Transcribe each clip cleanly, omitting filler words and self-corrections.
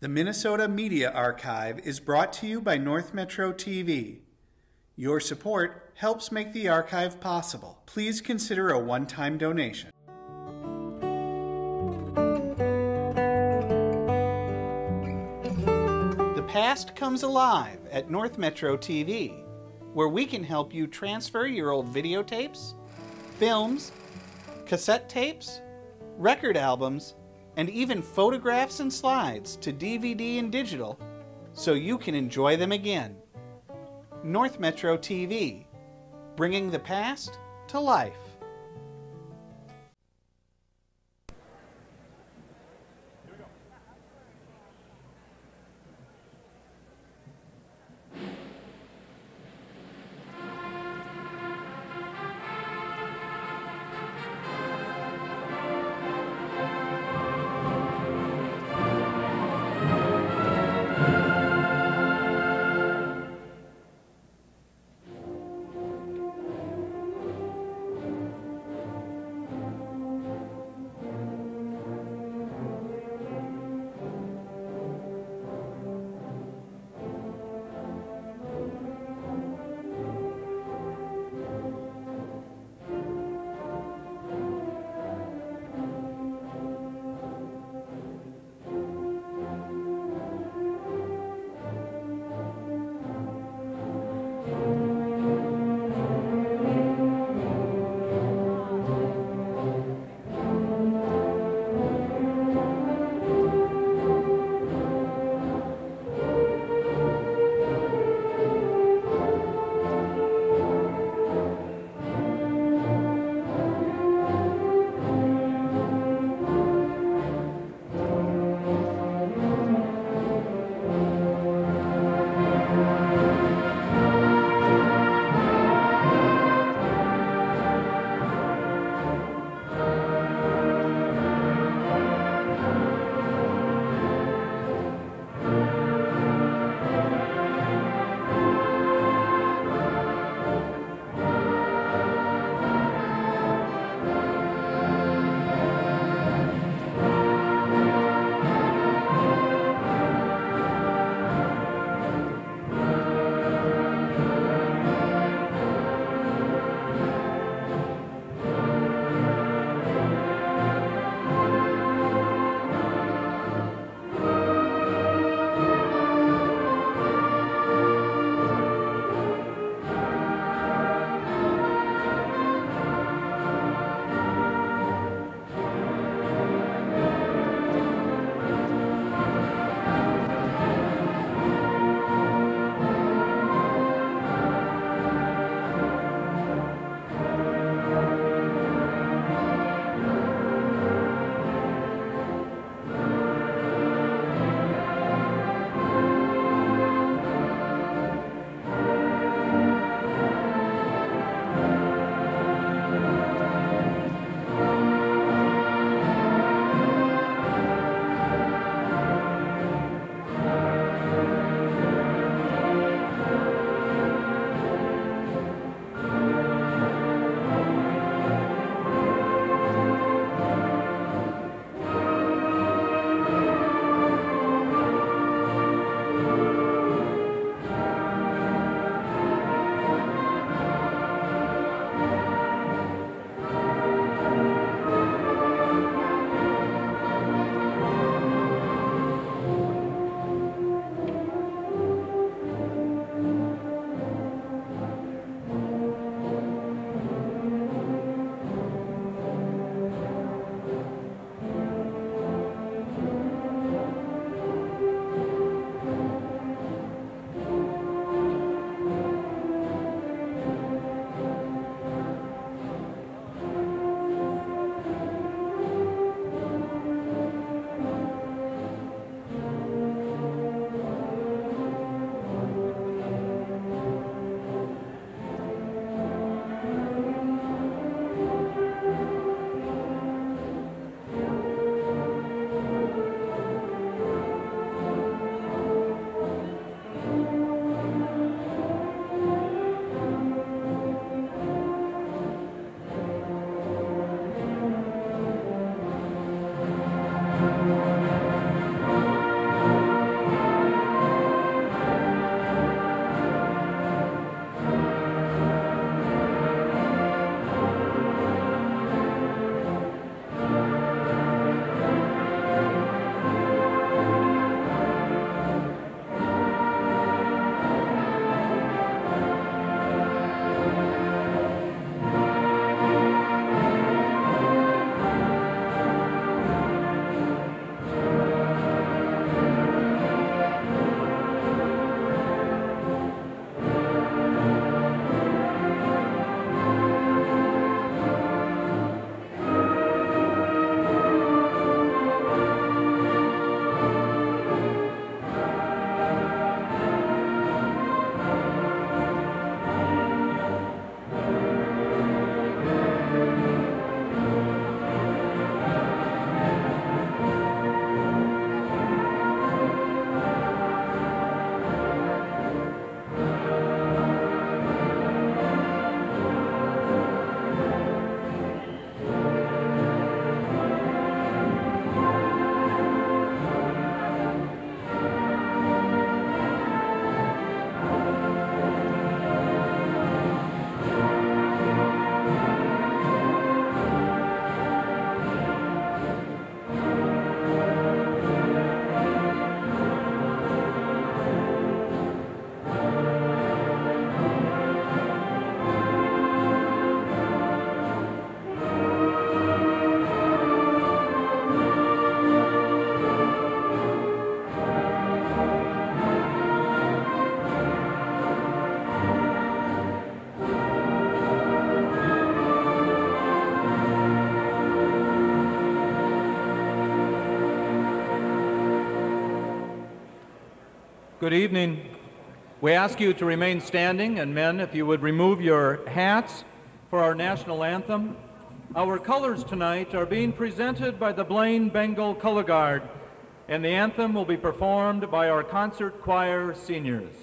The Minnesota Media Archive is brought to you by North Metro TV. Your support helps make the archive possible. Please consider a one-time donation. The past comes alive at North Metro TV, where we can help you transfer your old videotapes, films, cassette tapes, record albums, and even photographs and slides to DVD and digital so you can enjoy them again. North Metro TV, bringing the past to life. Good evening. We ask you to remain standing, and men, if you would remove your hats for our national anthem. Our colors tonight are being presented by the Blaine Bengal Color Guard, and the anthem will be performed by our concert choir seniors.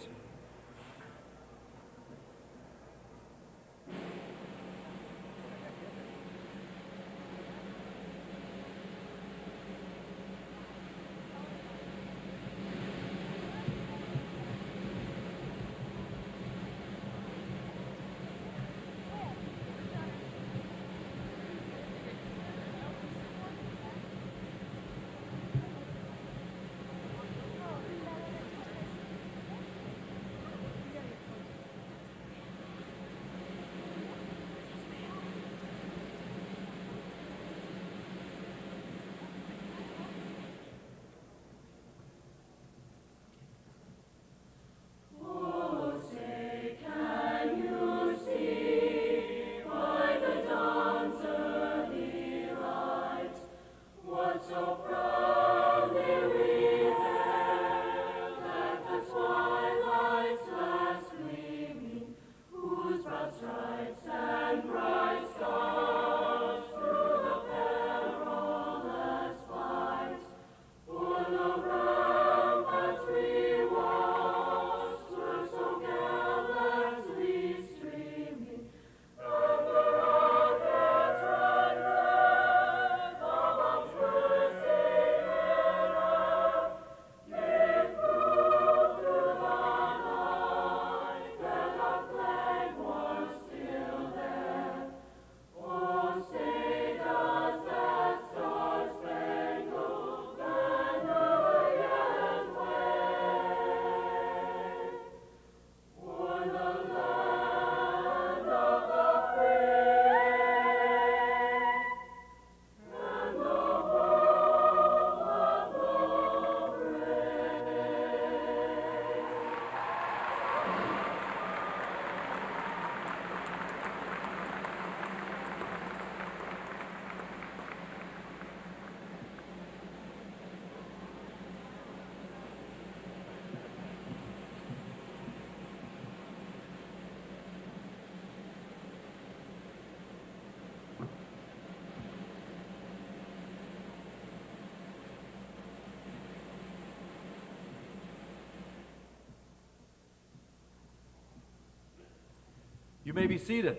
You may be seated.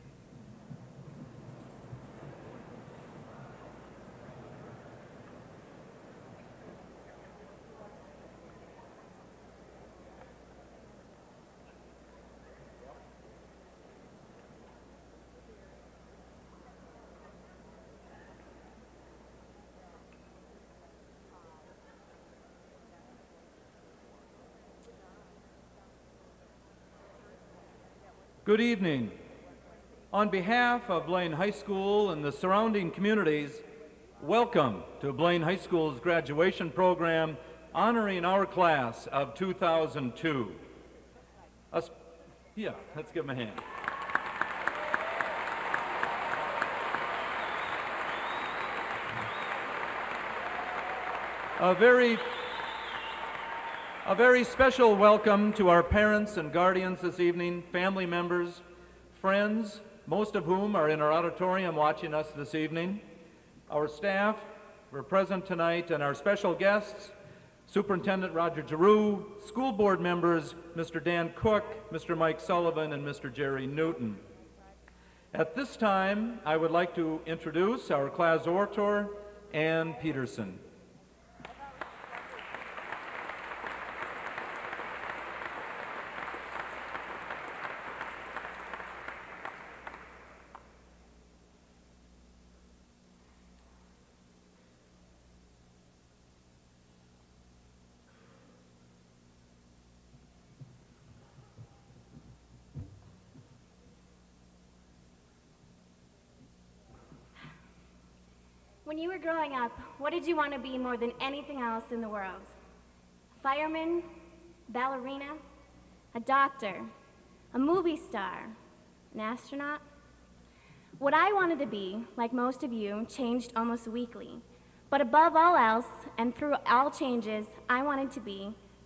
Good evening. On behalf of Blaine High School and the surrounding communities, welcome to Blaine High School's graduation program honoring our class of 2002. Yeah, let's give them a hand. A very special welcome to our parents and guardians this evening, family members, friends, most of whom are in our auditorium watching us this evening, our staff who are present tonight, and our special guests, Superintendent Roger Giroux, school board members, Mr. Dan Cook, Mr. Mike Sullivan, and Mr. Jerry Newton. At this time, I would like to introduce our class orator, Ann Peterson. When you were growing up, what did you want to be more than anything else in the world? A fireman, ballerina, a doctor, a movie star, an astronaut? What I wanted to be, like most of you, changed almost weekly. But above all else, and through all changes, I wanted to be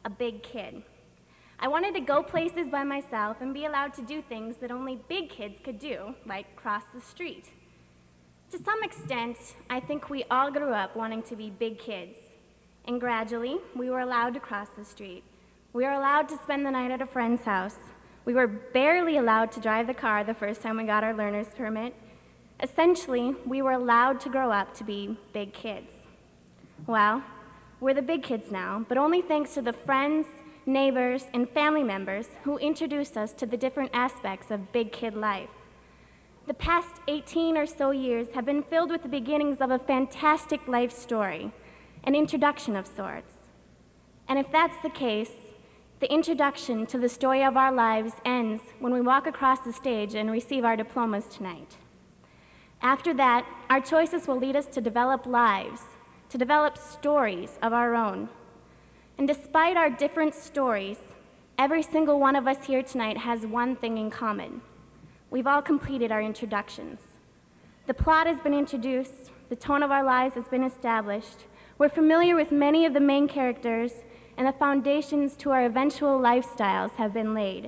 a big kid. I wanted to go places by myself and be allowed to do things that only big kids could do, like cross the street. To some extent, I think we all grew up wanting to be big kids. And gradually, we were allowed to cross the street. We were allowed to spend the night at a friend's house. We were barely allowed to drive the car the first time we got our learner's permit. Essentially, we were allowed to grow up to be big kids. Well, we're the big kids now, but only thanks to the friends, neighbors, and family members who introduced us to the different aspects of big kid life. The past 18 or so years have been filled with the beginnings of a fantastic life story, an introduction of sorts. And if that's the case, the introduction to the story of our lives ends when we walk across the stage and receive our diplomas tonight. After that, our choices will lead us to develop lives, to develop stories of our own. And despite our different stories, every single one of us here tonight has one thing in common. We've all completed our introductions. The plot has been introduced, the tone of our lives has been established, we're familiar with many of the main characters, and the foundations to our eventual lifestyles have been laid.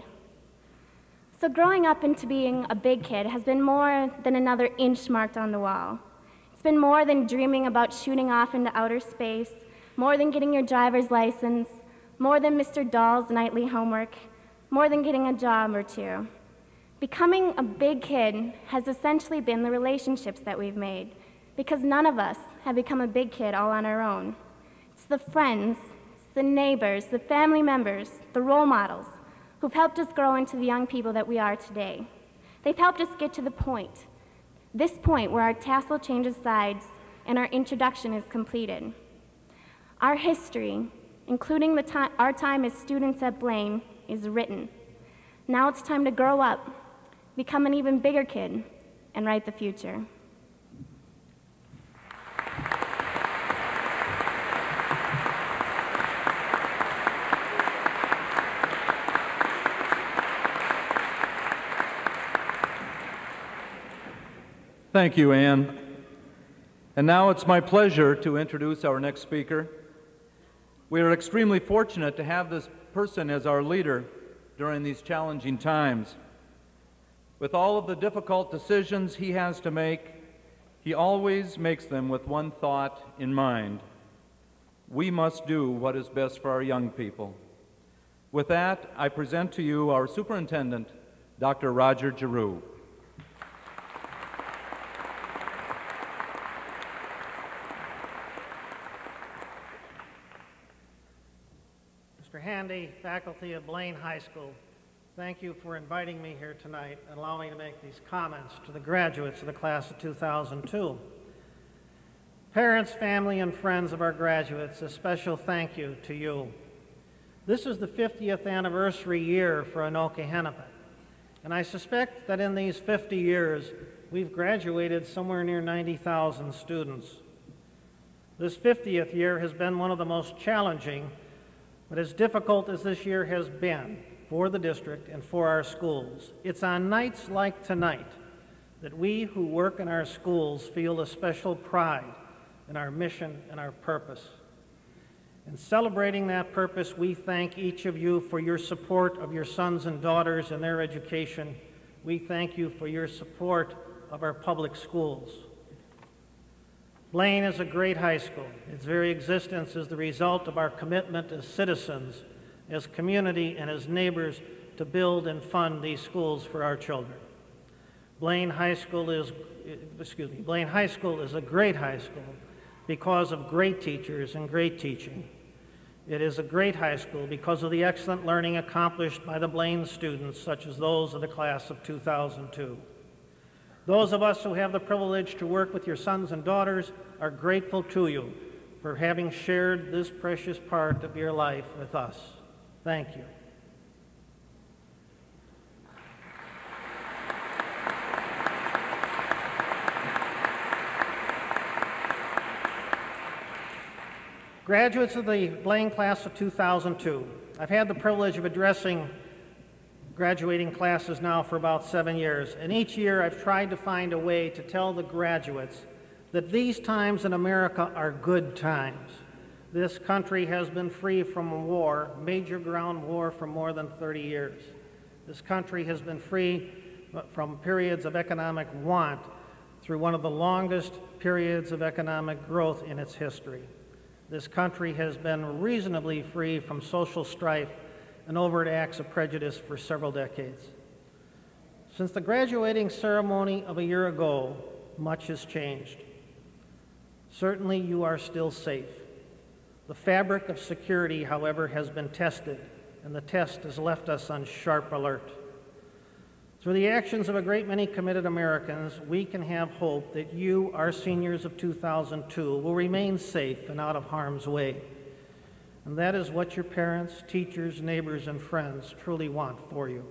So growing up into being a big kid has been more than another inch marked on the wall. It's been more than dreaming about shooting off into outer space, more than getting your driver's license, more than Mr. Dahl's nightly homework, more than getting a job or two. Becoming a big kid has essentially been the relationships that we've made, because none of us have become a big kid all on our own. It's the friends, it's the neighbors, the family members, the role models who've helped us grow into the young people that we are today. They've helped us get to this point where our tassel changes sides and our introduction is completed. Our history, including our time as students at Blaine, is written. Now it's time to grow up, become an even bigger kid, and write the future. Thank you, Anne. And now it's my pleasure to introduce our next speaker. We are extremely fortunate to have this person as our leader during these challenging times. With all of the difficult decisions he has to make, he always makes them with one thought in mind: we must do what is best for our young people. With that, I present to you our superintendent, Dr. Roger Giroux. Mr. Handy, faculty of Blaine High School, thank you for inviting me here tonight and allowing me to make these comments to the graduates of the class of 2002. Parents, family, and friends of our graduates, a special thank you to you. This is the 50th anniversary year for Anoka Hennepin, and I suspect that in these 50 years, we've graduated somewhere near 90,000 students. This 50th year has been one of the most challenging, but as difficult as this year has been for the district and for our schools, it's on nights like tonight that we who work in our schools feel a special pride in our mission and our purpose. In celebrating that purpose, we thank each of you for your support of your sons and daughters in their education. We thank you for your support of our public schools. Blaine is a great high school. Its very existence is the result of our commitment as citizens, as community, and as neighbors to build and fund these schools for our children. Blaine High School is a great high school because of great teachers and great teaching. It is a great high school because of the excellent learning accomplished by the Blaine students, such as those of the class of 2002. Those of us who have the privilege to work with your sons and daughters are grateful to you for having shared this precious part of your life with us. Thank you. Graduates of the Blaine class of 2002, I've had the privilege of addressing graduating classes now for about 7 years, and each year I've tried to find a way to tell the graduates that these times in America are good times. This country has been free from a war, major ground war, for more than 30 years. This country has been free from periods of economic want through one of the longest periods of economic growth in its history. This country has been reasonably free from social strife and overt acts of prejudice for several decades. Since the graduating ceremony of a year ago, much has changed. Certainly, you are still safe. The fabric of security, however, has been tested, and the test has left us on sharp alert. Through the actions of a great many committed Americans, we can have hope that you, our seniors of 2002, will remain safe and out of harm's way. And that is what your parents, teachers, neighbors, and friends truly want for you.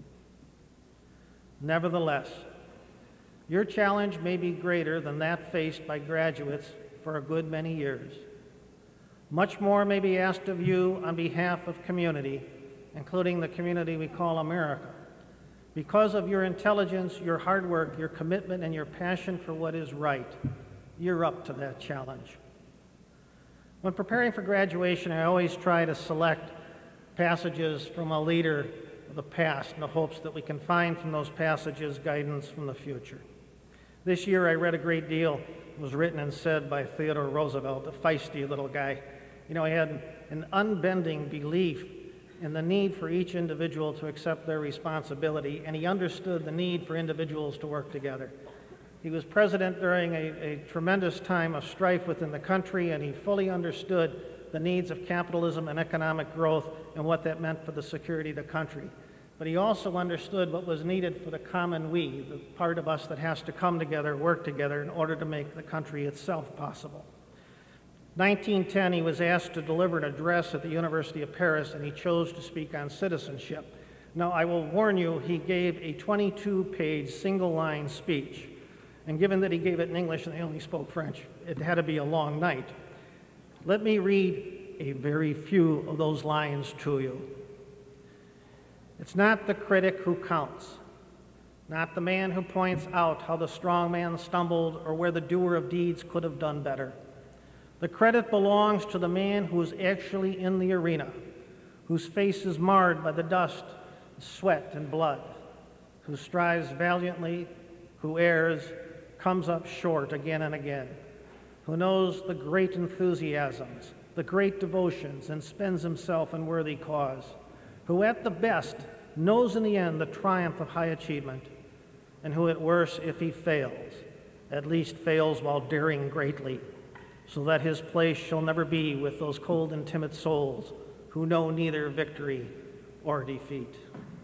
Nevertheless, your challenge may be greater than that faced by graduates for a good many years. Much more may be asked of you on behalf of community, including the community we call America. Because of your intelligence, your hard work, your commitment, and your passion for what is right, you're up to that challenge. When preparing for graduation, I always try to select passages from a leader of the past in the hopes that we can find from those passages guidance from the future. This year I read a great deal. It was written and said by Theodore Roosevelt, a feisty little guy. You know, he had an unbending belief in the need for each individual to accept their responsibility, and he understood the need for individuals to work together. He was president during a tremendous time of strife within the country, and he fully understood the needs of capitalism and economic growth and what that meant for the security of the country. But he also understood what was needed for the common we, the part of us that has to come together, work together in order to make the country itself possible. 1910, he was asked to deliver an address at the University of Paris, and he chose to speak on citizenship. Now, I will warn you, he gave a 22-page, single-line speech. And given that he gave it in English and they only spoke French, it had to be a long night. Let me read a very few of those lines to you. It's not the critic who counts, not the man who points out how the strong man stumbled or where the doer of deeds could have done better. The credit belongs to the man who is actually in the arena, whose face is marred by the dust, sweat, and blood, who strives valiantly, who errs, comes up short again and again, who knows the great enthusiasms, the great devotions, and spends himself in worthy cause, who at the best knows in the end the triumph of high achievement, and who at worst, if he fails, at least fails while daring greatly, so that his place shall never be with those cold and timid souls who know neither victory or defeat.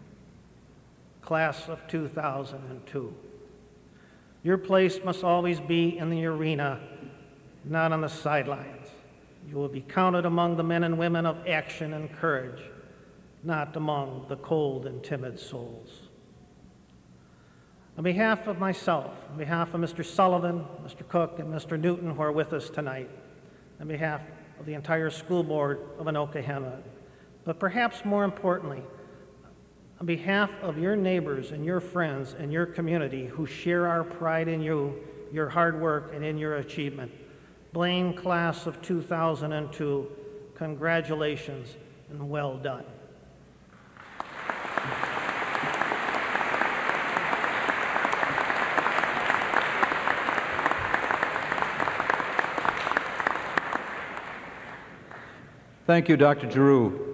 Class of 2002. Your place must always be in the arena, not on the sidelines. You will be counted among the men and women of action and courage, not among the cold and timid souls. On behalf of myself, on behalf of Mr. Sullivan, Mr. Cook, and Mr. Newton, who are with us tonight, on behalf of the entire school board of Anoka Hamad, but perhaps more importantly, on behalf of your neighbors and your friends and your community who share our pride in you, your hard work, and in your achievement, Blaine Class of 2002, congratulations and well done. Thank you, Dr. Giroux.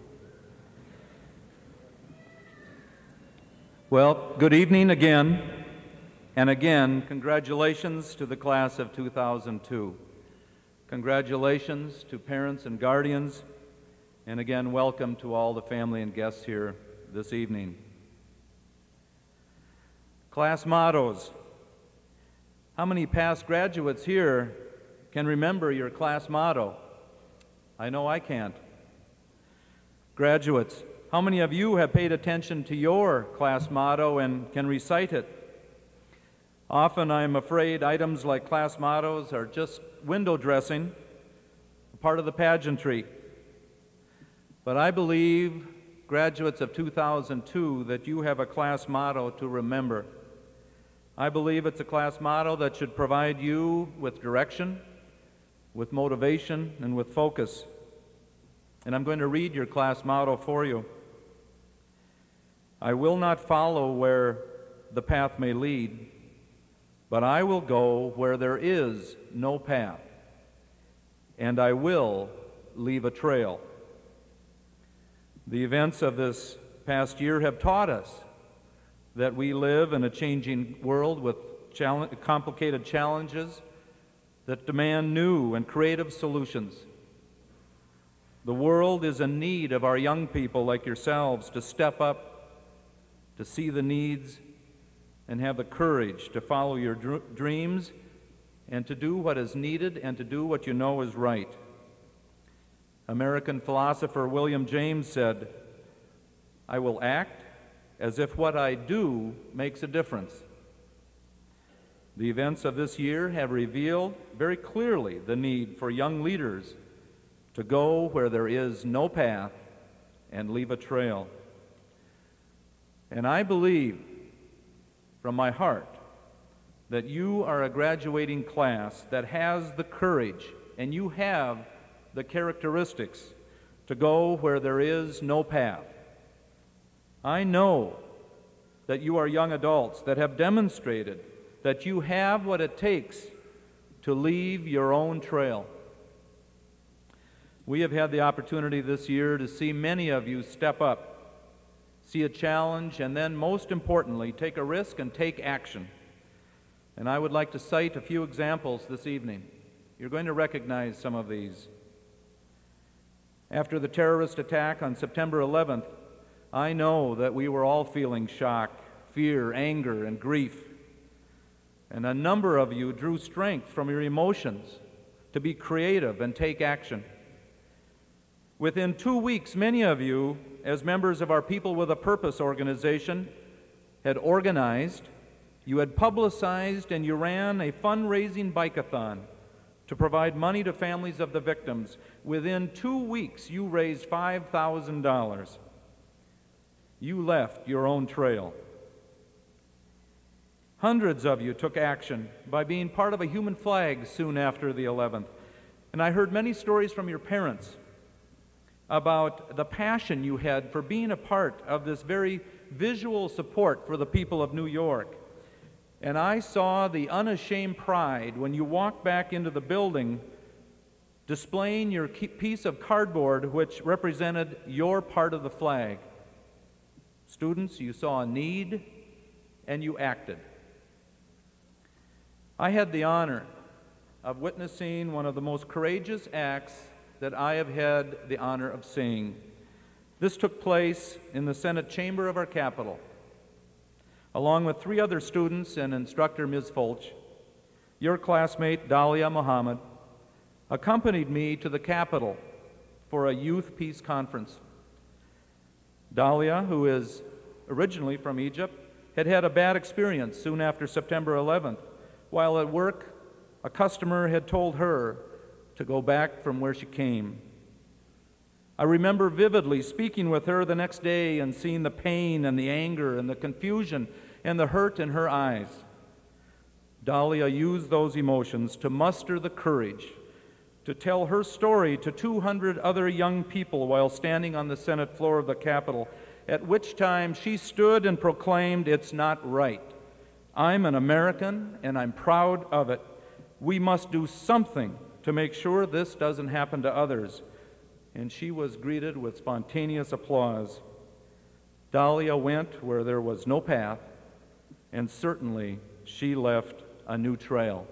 Well, good evening again, and again, congratulations to the class of 2002. Congratulations to parents and guardians, and again, welcome to all the family and guests here this evening. Class mottos. How many past graduates here can remember your class motto? I know I can't. Graduates, how many of you have paid attention to your class motto and can recite it? Often I'm afraid items like class mottos are just window dressing, a part of the pageantry. But I believe, graduates of 2002, that you have a class motto to remember. I believe it's a class motto that should provide you with direction, with motivation and with focus. And I'm going to read your class motto for you. I will not follow where the path may lead, but I will go where there is no path, and I will leave a trail. The events of this past year have taught us that we live in a changing world with complicated challenges that demand new and creative solutions. The world is in need of our young people like yourselves to step up, to see the needs, and have the courage to follow your dreams and to do what is needed and to do what you know is right. American philosopher William James said, "I will act as if what I do makes a difference." The events of this year have revealed very clearly the need for young leaders to go where there is no path and leave a trail. And I believe from my heart that you are a graduating class that has the courage and you have the characteristics to go where there is no path. I know that you are young adults that have demonstrated that you have what it takes to leave your own trail. We have had the opportunity this year to see many of you step up, see a challenge, and then, most importantly, take a risk and take action. And I would like to cite a few examples this evening. You're going to recognize some of these. After the terrorist attack on September 11th, I know that we were all feeling shock, fear, anger, and grief. And a number of you drew strength from your emotions to be creative and take action. Within 2 weeks, many of you, as members of our People with a Purpose organization, had organized, you had publicized, and you ran a fundraising bike-a-thon to provide money to families of the victims. Within 2 weeks, you raised $5,000. You left your own trail. Hundreds of you took action by being part of a human flag soon after the 11th. And I heard many stories from your parents about the passion you had for being a part of this very visual support for the people of New York. And I saw the unashamed pride when you walked back into the building displaying your piece of cardboard which represented your part of the flag. Students, you saw a need and you acted. I had the honor of witnessing one of the most courageous acts that I have had the honor of seeing. This took place in the Senate chamber of our Capitol. Along with 3 other students and instructor Ms. Fulch, your classmate Dalia Muhammad accompanied me to the Capitol for a youth peace conference. Dalia, who is originally from Egypt, had had a bad experience soon after September 11th. While at work, a customer had told her to go back from where she came. I remember vividly speaking with her the next day and seeing the pain and the anger and the confusion and the hurt in her eyes. Dalia used those emotions to muster the courage to tell her story to 200 other young people while standing on the Senate floor of the Capitol, at which time she stood and proclaimed, "It's not right. I'm an American and I'm proud of it. We must do something to make sure this doesn't happen to others." And she was greeted with spontaneous applause. Dalia went where there was no path, and certainly she left a new trail.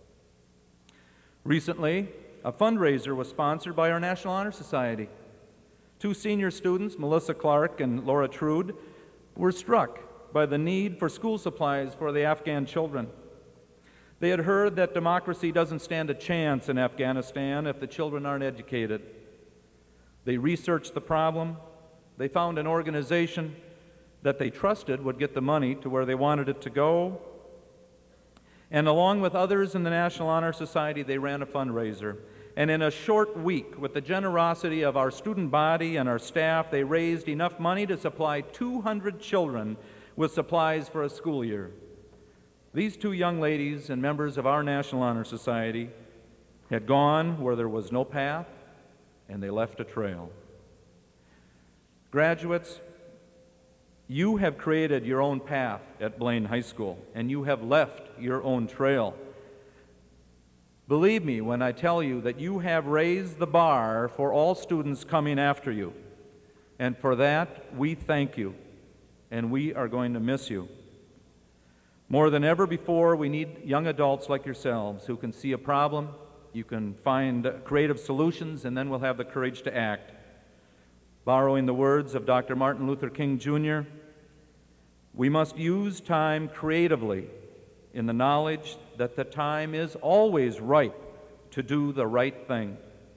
Recently, a fundraiser was sponsored by our National Honor Society. 2 senior students, Melissa Clark and Laura Trude, were struck by the need for school supplies for the Afghan children. They had heard that democracy doesn't stand a chance in Afghanistan if the children aren't educated. They researched the problem. They found an organization that they trusted would get the money to where they wanted it to go. And along with others in the National Honor Society, they ran a fundraiser. And in a short week, with the generosity of our student body and our staff, they raised enough money to supply 200 children with supplies for a school year. These 2 young ladies and members of our National Honor Society had gone where there was no path, and they left a trail. Graduates, you have created your own path at Blaine High School, and you have left your own trail. Believe me when I tell you that you have raised the bar for all students coming after you. And for that, we thank you, and we are going to miss you. More than ever before, we need young adults like yourselves who can see a problem, you can find creative solutions, and then we'll have the courage to act. Borrowing the words of Dr. Martin Luther King Jr., we must use time creatively in the knowledge that the time is always ripe to do the right thing.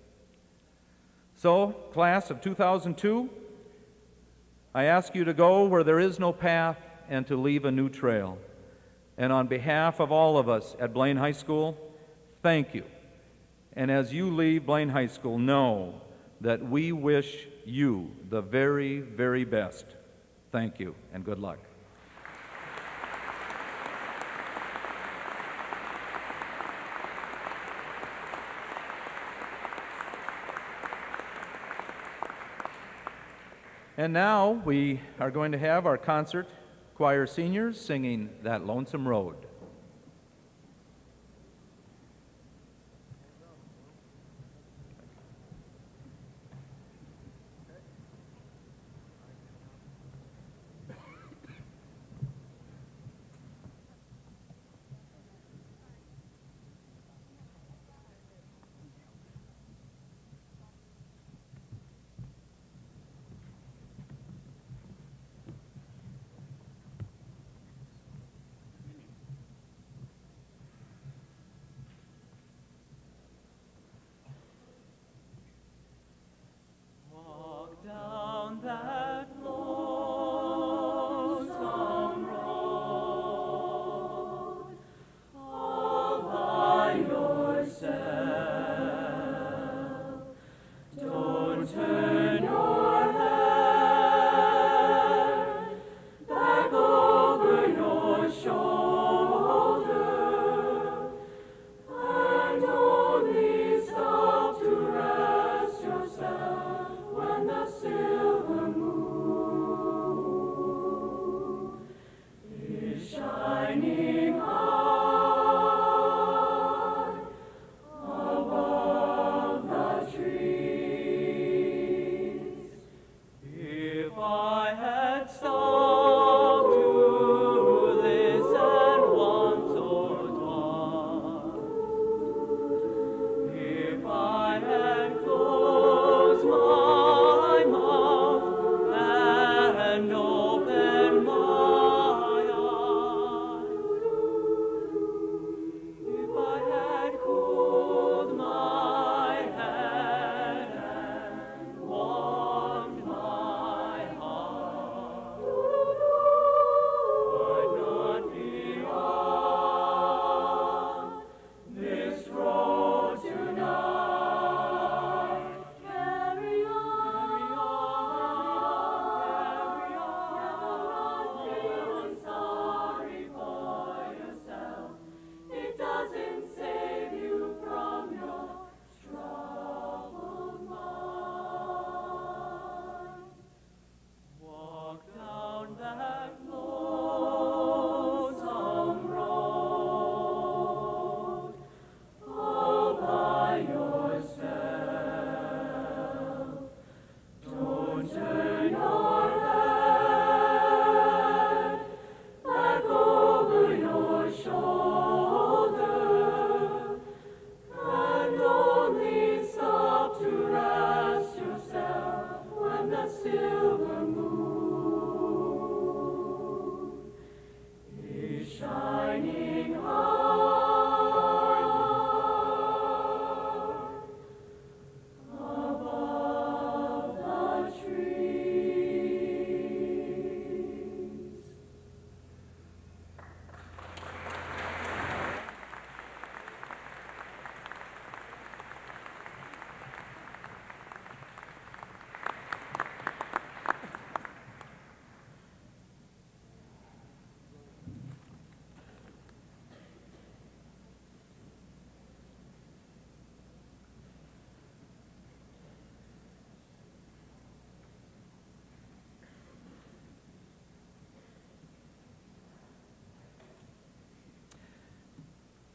So, class of 2002, I ask you to go where there is no path and to leave a new trail. And on behalf of all of us at Blaine High School, thank you. And as you leave Blaine High School, know that we wish you the very, very best. Thank you, and good luck. And now we are going to have our concert choir seniors singing That Lonesome Road.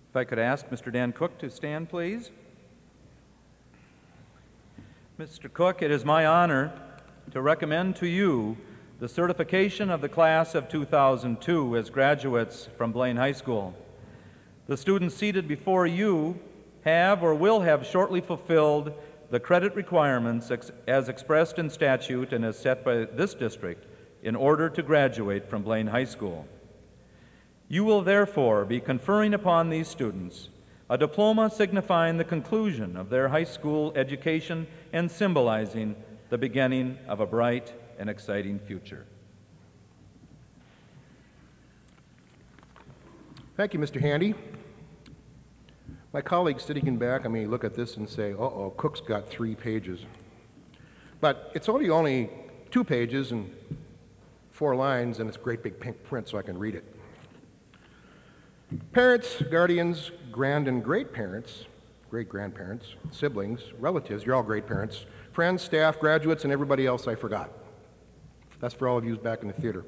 If I could ask Mr. Dan Cook to stand, please. Mr. Cook, it is my honor to recommend to you the certification of the class of 2002 as graduates from Blaine High School. The students seated before you have or will have shortly fulfilled the credit requirements as expressed in statute and as set by this district in order to graduate from Blaine High School. You will therefore be conferring upon these students a diploma signifying the conclusion of their high school education and symbolizing the beginning of a bright and exciting future. Thank you, Mr. Handy. My colleagues sitting in back, I may look at this and say, uh-oh, Cook's got 3 pages. But it's only 2 pages and 4 lines, and it's great big pink print so I can read it. Parents, guardians, grand and great-parents, great-grandparents, siblings, relatives, you're all great parents, friends, staff, graduates, and everybody else I forgot. That's for all of you back in the theater.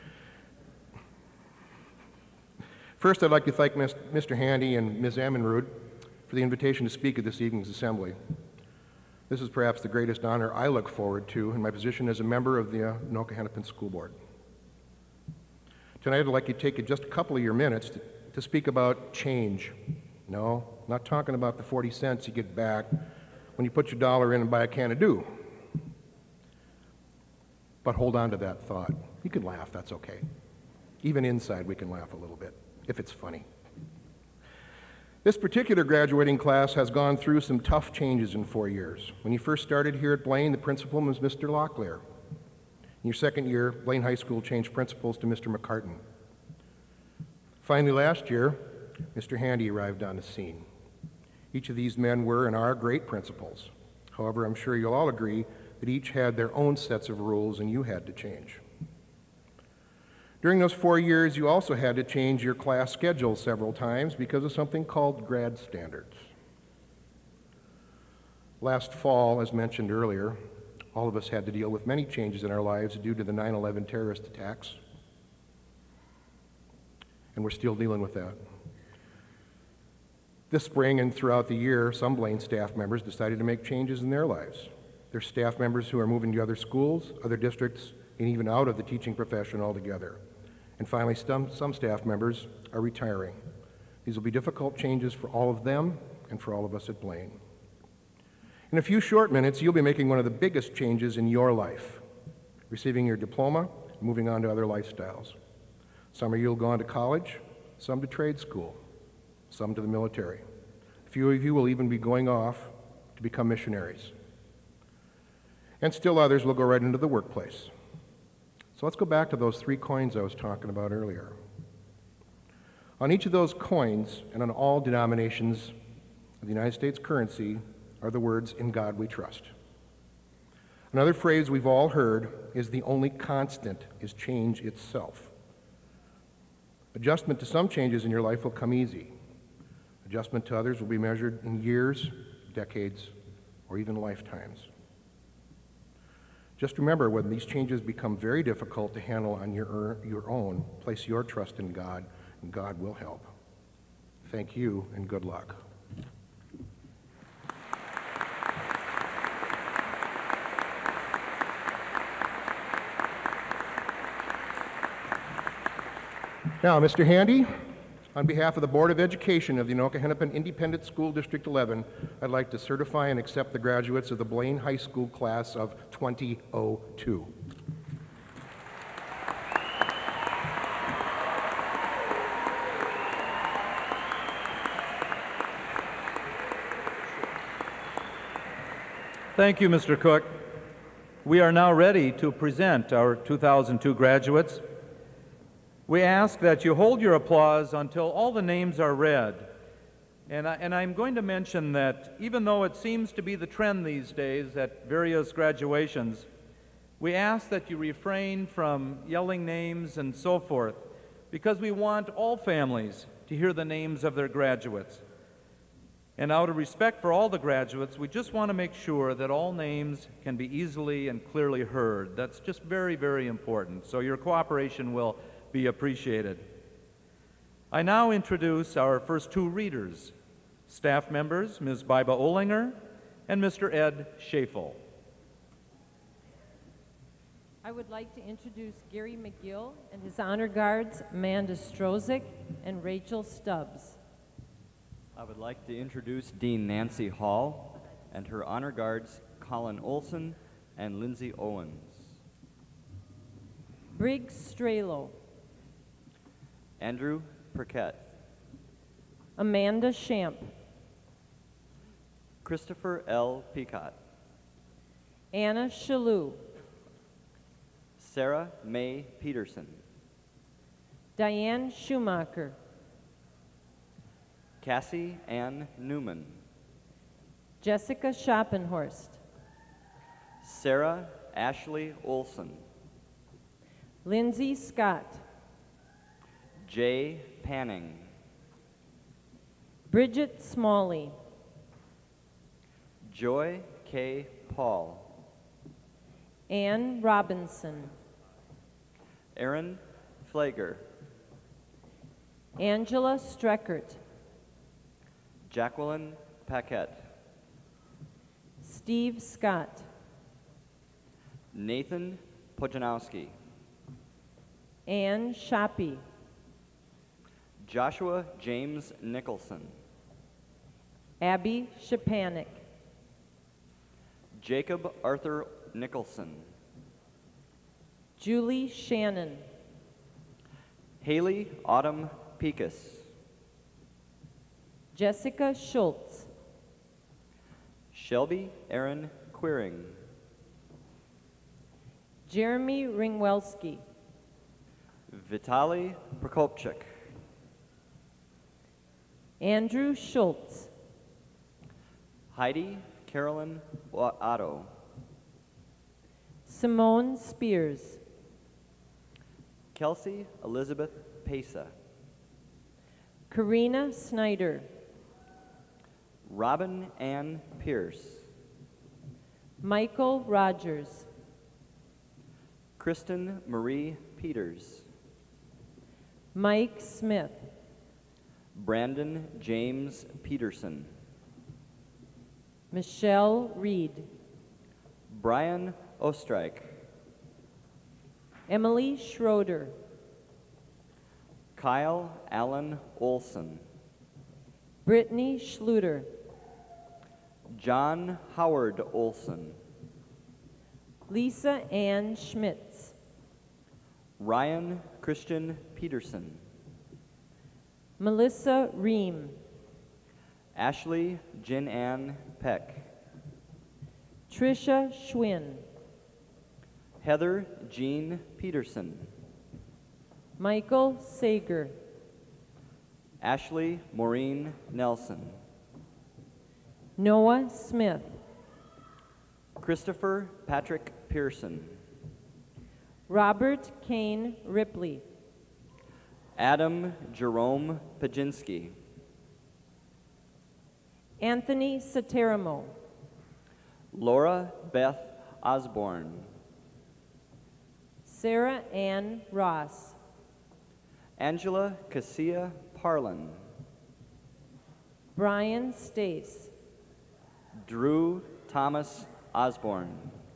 First, I'd like to thank Mr. Handy and Ms. Ammenrud for the invitation to speak at this evening's assembly. This is perhaps the greatest honor I look forward to in my position as a member of the Anoka-Hennepin School Board. Tonight, I'd like to take just a couple of your minutes to speak about change. No, not talking about the 40 cents you get back when you put your dollar in and buy a can of Dew. But hold on to that thought. You can laugh, that's okay. Even inside, we can laugh a little bit, if it's funny. This particular graduating class has gone through some tough changes in 4 years. When you first started here at Blaine, the principal was Mr. Locklear. In your second year, Blaine High School changed principals to Mr. McCartan. Finally, last year, Mr. Handy arrived on the scene. Each of these men were and are great principals. However, I'm sure you'll all agree that each had their own sets of rules and you had to change. During those 4 years, you also had to change your class schedule several times because of something called grad standards. Last fall, as mentioned earlier, all of us had to deal with many changes in our lives due to the 9/11 terrorist attacks, and we're still dealing with that. This spring and throughout the year, some Blaine staff members decided to make changes in their lives. There's staff members who are moving to other schools, other districts, and even out of the teaching profession altogether. And finally, some staff members are retiring. These will be difficult changes for all of them and for all of us at Blaine. In a few short minutes, you'll be making one of the biggest changes in your life, receiving your diploma and moving on to other lifestyles. Some of you will go on to college, some to trade school, some to the military. A few of you will even be going off to become missionaries. And still others will go right into the workplace. So let's go back to those 3 coins I was talking about earlier. On each of those coins and on all denominations of the United States currency are the words, "In God we trust." Another phrase we've all heard is the only constant is change itself. Adjustment to some changes in your life will come easy. Adjustment to others will be measured in years, decades, or even lifetimes. Just remember, when these changes become very difficult to handle on your own, place your trust in God, and God will help. Thank you, and good luck. Now, Mr. Handy, on behalf of the Board of Education of the Anoka-Hennepin Independent School District 11, I'd like to certify and accept the graduates of the Blaine High School class of 2002. Thank you, Mr. Cook. We are now ready to present our 2002 graduates. We ask that you hold your applause until all the names are read. And I'm going to mention that even though it seems to be the trend these days at various graduations, we ask that you refrain from yelling names and so forth, because we want all families to hear the names of their graduates. And out of respect for all the graduates, we just want to make sure that all names can be easily and clearly heard. That's just very, very important. So your cooperation will be appreciated. I now introduce our first two readers, staff members, Ms. Biba Olinger and Mr. Ed Schafel. I would like to introduce Gary McGill and his honor guards, Amanda Strozik and Rachel Stubbs. I would like to introduce Dean Nancy Hall and her honor guards, Colin Olson and Lindsay Owens. Briggs Strelo, Andrew Perquette, Amanda Shamp, Christopher L. Peacott, Anna Shalou, Sarah May Peterson, Diane Schumacher, Cassie Ann Newman, Jessica Schoppenhorst, Sarah Ashley Olson, Lindsay Scott, Jay Panning, Bridget Smalley, Joy K. Paul, Ann Robinson, Aaron Flager, Angela Streckert, Jacqueline Paquette, Steve Scott, Nathan Pojanowski, Ann Shoppy, Joshua James Nicholson, Abby Shapanik, Jacob Arthur Nicholson, Julie Shannon, Haley Autumn Pekas, Jessica Schultz, Shelby Aaron Quiring, Jeremy Ringwelski, Vitaly Prokopchuk, Andrew Schultz, Heidi Carolyn Otto, Simone Spears, Kelsey Elizabeth Pesa, Karina Snyder, Robin Ann Pierce, Michael Rogers, Kristen Marie Peters, Mike Smith, Brandon James Peterson, Michelle Reed, Brian Ostrike, Emily Schroeder, Kyle Allen Olson, Brittany Schluter, John Howard Olson, Lisa Ann Schmitz, Ryan Christian Peterson, Melissa Ream, Ashley Jin Ann Peck, Tricia Schwinn, Heather Jean Peterson, Michael Sager, Ashley Maureen Nelson, Noah Smith, Christopher Patrick Pearson, Robert Kane Ripley, Adam Jerome Pajinski, Anthony Sateramo, Laura Beth Osborne, Sarah Ann Ross, Angela Cassia Parlin, Brian Stace, Drew Thomas Osborne,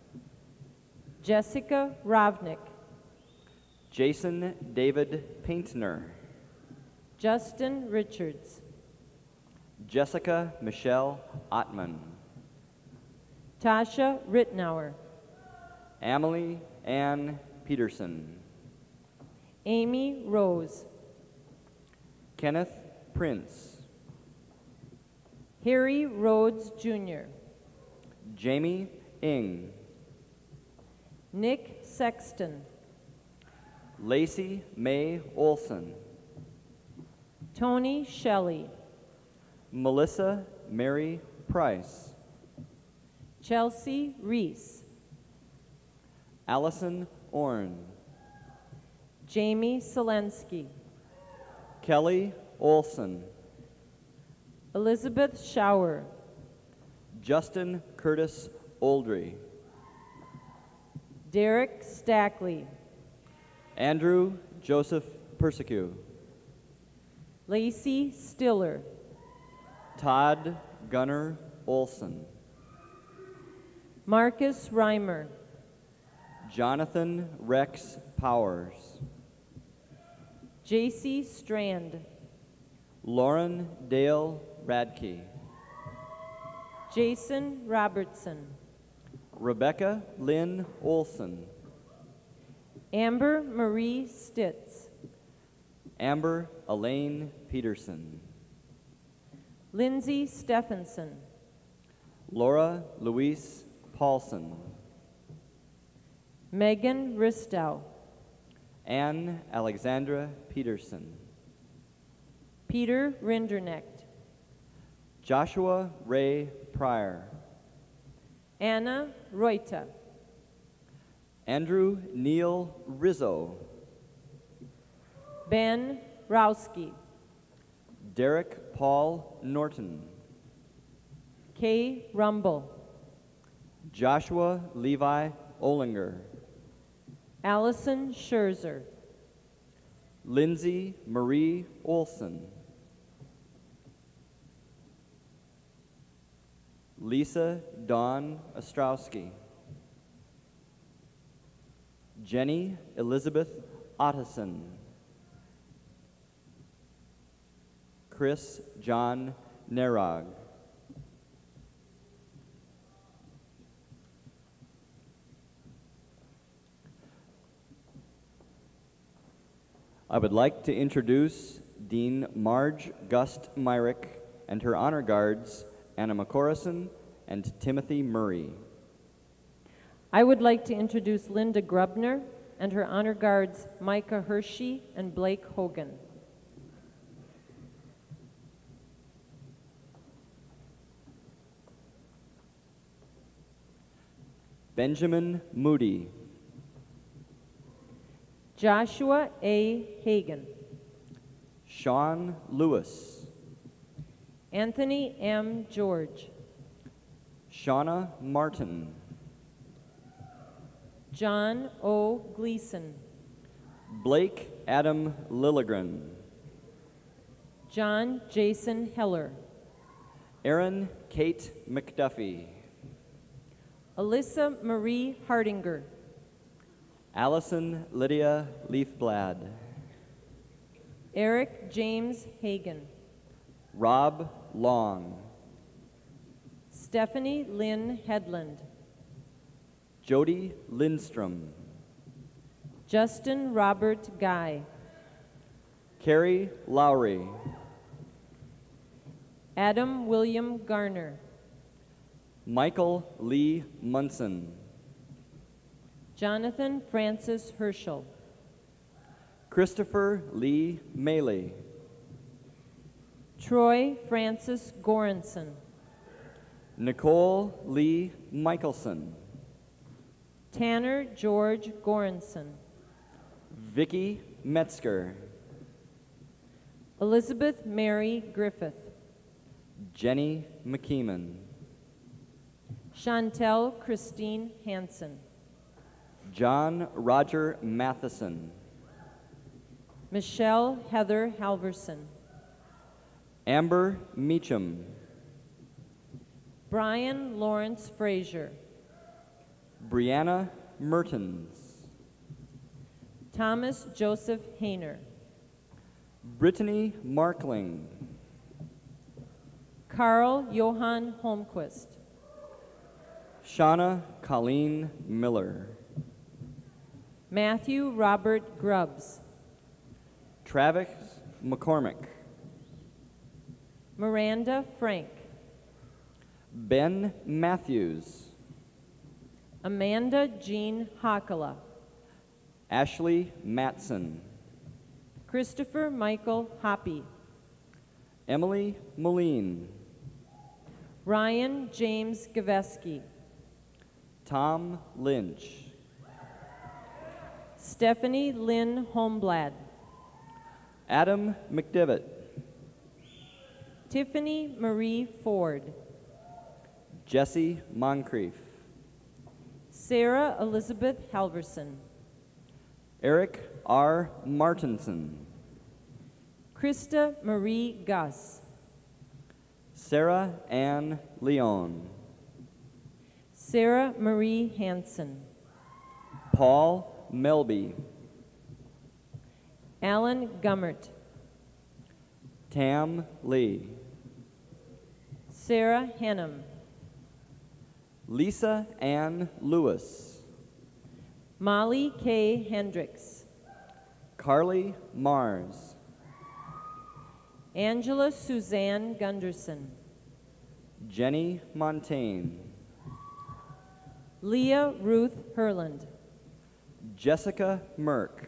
Jessica Rovnick, Jason David Paintner, Justin Richards, Jessica Michelle Ottman, Tasha Rittenauer, Emily Ann Peterson, Amy Rose, Kenneth Prince, Harry Rhodes Jr., Jamie Ing, Nick Sexton, Lacey May Olson, Tony Shelley, Melissa Mary Price, Chelsea Reese, Allison Orn, Jamie Selensky, Kelly Olson, Elizabeth Schauer, Justin Curtis Oldry, Derek Stackley, Andrew Joseph Persecue, Lacey Stiller, Todd Gunnar Olson, Marcus Reimer, Jonathan Rex Powers, J.C. Strand, Lauren Dale Radke, Jason Robertson, Rebecca Lynn Olson, Amber Marie Stitz, Amber Elaine Peterson, Lindsay Stephenson, Laura Louise Paulson, Megan Ristow, Anne Alexandra Peterson, Peter Rinderknecht, Joshua Ray Pryor, Anna Reuta, Andrew Neil Rizzo, Ben Rowski, Derek Paul Norton, Kay Rumble, Joshua Levi Olinger, Allison Scherzer, Lindsay Marie Olson, Lisa Dawn Ostrowski, Jenny Elizabeth Otteson, Chris John Nerog, I would like to introduce Dean Marge Gust Myrick and her honor guards, Anna McCorrison and Timothy Murray. I would like to introduce Linda Grubner and her honor guards, Micah Hershey and Blake Hogan. Benjamin Moody, Joshua A. Hagan, Sean Lewis, Anthony M. George, Shauna Martin, John O. Gleason, Blake Adam Lilligren, John Jason Heller, Aaron Kate McDuffie, Alyssa Marie Hardinger, Allison Lydia Leafblad, Eric James Hagan, Rob Long, Stephanie Lynn Headland, Jody Lindstrom, Justin Robert Guy, Carrie Lowry, Adam William Garner, Michael Lee Munson, Jonathan Francis Herschel, Christopher Lee Maley, Troy Francis Goranson, Nicole Lee Michelson, Tanner George Goranson, Vicky Metzger, Elizabeth Mary Griffith, Jenny McKeeman, Chantel Christine Hansen, John Roger Matheson, Michelle Heather Halverson, Amber Meacham, Brian Lawrence Frazier, Brianna Mertens, Thomas Joseph Hayner, Brittany Markling, Carl Johann Holmquist, Shauna Colleen Miller, Matthew Robert Grubbs, Travis McCormick, Miranda Frank, Ben Matthews, Amanda Jean Hakala, Ashley Matson, Christopher Michael Hoppy, Emily Moline, Ryan James Gaveski, Tom Lynch, Stephanie Lynn Holmblad, Adam McDivitt, Tiffany Marie Ford, Jesse Moncrief, Sarah Elizabeth Halverson, Eric R. Martinson, Krista Marie Gus, Sarah Ann Leone, Sarah Marie Hansen, Paul Melby, Alan Gummert, Tam Lee, Sarah Hennum, Lisa Ann Lewis, Molly K. Hendricks, Carly Mars, Angela Suzanne Gunderson, Jenny Montaigne, Leah Ruth Herland, Jessica Merck,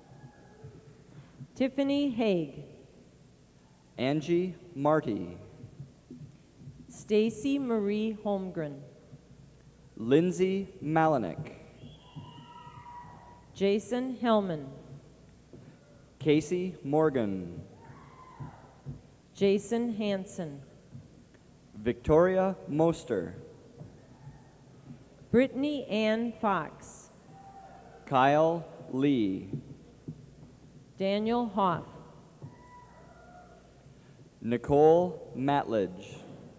Tiffany Haig, Angie Marty, Stacy Marie Holmgren, Lindsay Malinek, Jason Hellman, Casey Morgan, Jason Hansen, Victoria Moster, Brittany Ann Fox, Kyle Lee, Daniel Hoff, Nicole Matledge,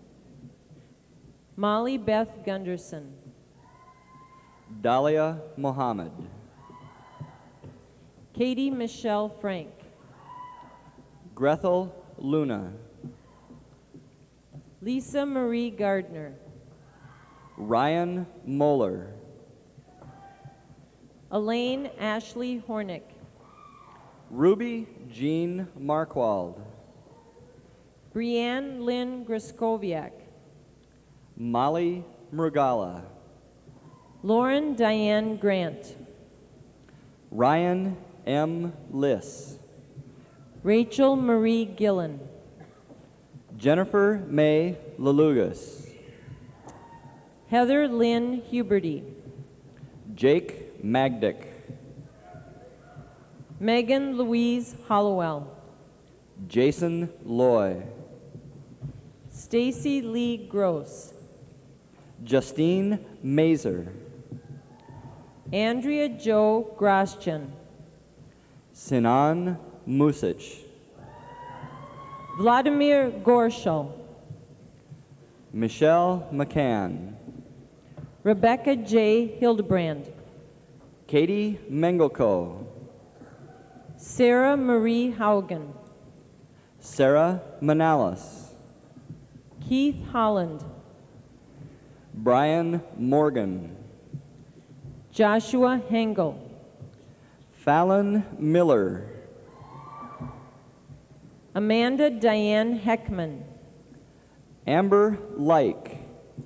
Molly Beth Gunderson, Dahlia Mohammed, Katie Michelle Frank, Grethel Luna, Lisa Marie Gardner, Ryan Moeller, Elaine Ashley Hornick, Ruby Jean Markwald, Brianne Lynn Griskowiak, Molly Mrugala, Lauren Diane Grant, Ryan M. Liss, Rachel Marie Gillen, Jennifer May Lalugas, Heather Lynn Huberty, Jake Magdick, Megan Louise Hollowell, Jason Loy, Stacy Lee Gross, Justine Mazer, Andrea Jo Groschen, Sinan Music, Vladimir Gorshal, Michelle McCann, Rebecca J. Hildebrand, Katie Mengelko, Sarah Marie Haugen, Sarah Manalis, Keith Holland, Brian Morgan, Joshua Hengel, Fallon Miller, Amanda Diane Heckman, Amber Like,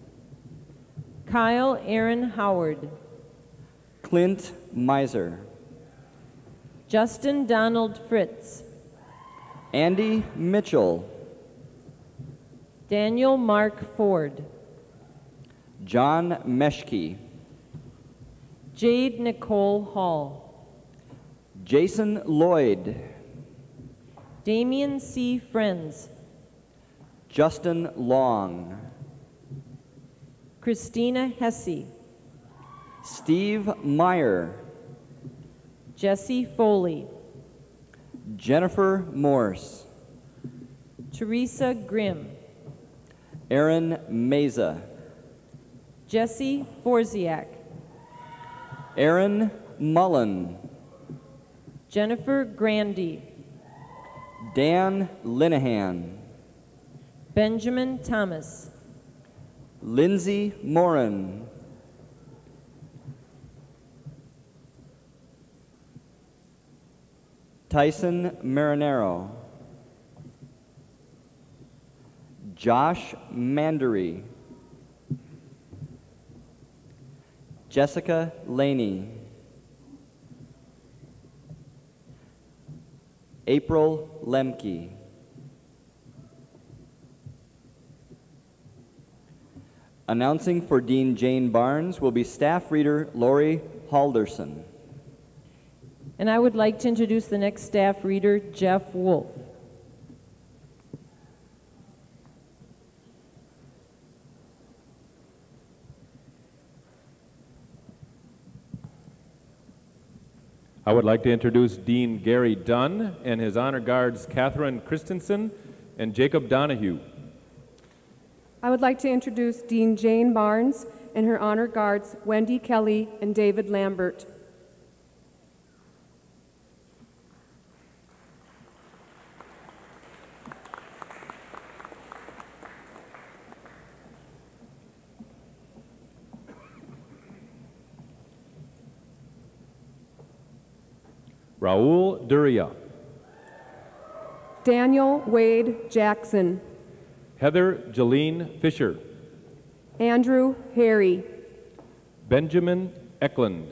Kyle Aaron Howard, Clint Miser, Justin Donald Fritz, Andy Mitchell, Daniel Mark Ford, John Meshke, Jade Nicole Hall, Jason Lloyd, Damian C. Friends, Justin Long, Christina Hesse, Steve Meyer, Jesse Foley, Jennifer Morse, Teresa Grimm, Aaron Meza, Jesse Forziak, Aaron Mullen, Jennifer Grandy, Dan Linehan, Benjamin Thomas, Lindsay Morin, Tyson Marinero, Josh Mandery, Jessica Laney, April Lemke, announcing for Dean Jane Barnes will be staff reader Lori Halderson. and I would like to introduce the next staff reader, Jeff Wolf. I would like to introduce Dean Gary Dunn and his honor guards Catherine Christensen and Jacob Donahue. I would like to introduce Dean Jane Barnes and her honor guards Wendy Kelly and David Lambert. Raul Duria. Daniel Wade Jackson. Heather Jeline Fisher. Andrew Harry. Benjamin Eklund.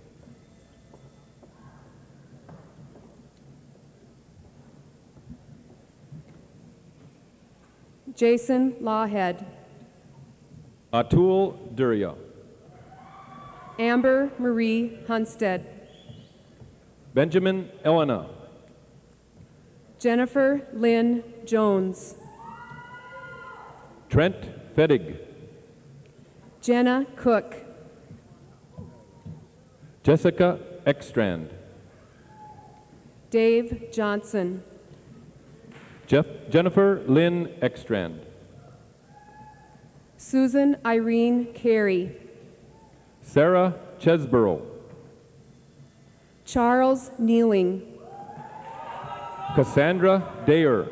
Jason Lawhead. Atul Duria. Amber Marie Hunstead. Benjamin Elena. Jennifer Lynn Jones. Trent Fedig. Jenna Cook. Jessica Ekstrand. Dave Johnson. Jennifer Lynn Ekstrand. Susan Irene Carey. Sarah Chesborough. Charles Nealing. Cassandra Dayer.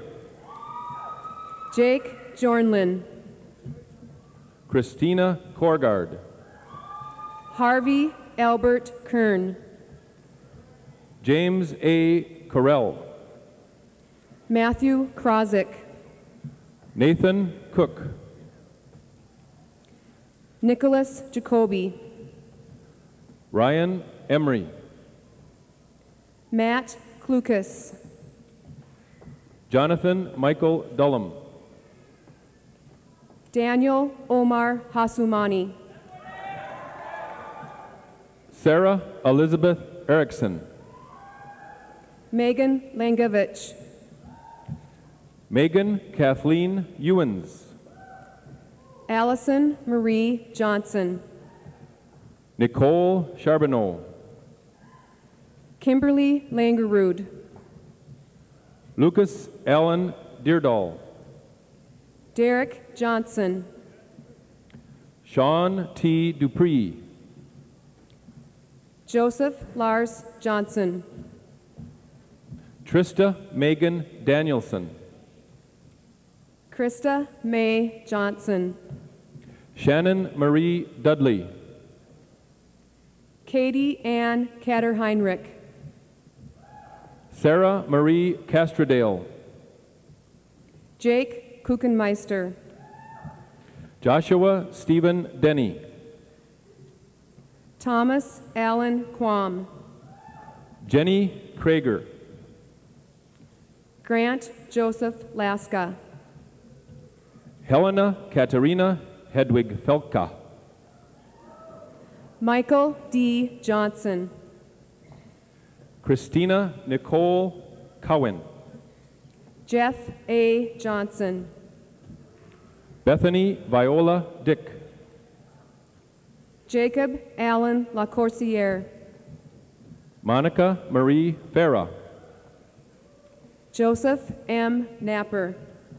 Jake Jornlin. Christina Korgard. Harvey Albert Kern. James A. Correll. Matthew Krozik. Nathan Cook. Nicholas Jacoby. Ryan Emery. Matt Klukas. Jonathan Michael Dullum. Daniel Omar Hasumani. Sarah Elizabeth Erickson. Megan Langevich. Megan Kathleen Ewens. Allison Marie Johnson. Nicole Charbonneau. Kimberly Langerud. Lucas Allen Deardahl. Derek Johnson. Sean T. Dupree. Joseph Lars Johnson. Trista Megan Danielson. Krista Mae Johnson. Shannon Marie Dudley. Katie Ann Katter-Heinrich. Sarah Marie Castrodale. Jake Kuchenmeister. Joshua Stephen Denny. Thomas Allen Quam. Jenny Krager. Grant Joseph Laska. Helena Katerina Hedwig Felka. Michael D. Johnson. Christina Nicole Cowan. Jeff A. Johnson. Bethany Viola Dick. Jacob Allen Lacourciere. Monica Marie Farah. Joseph M. Napper.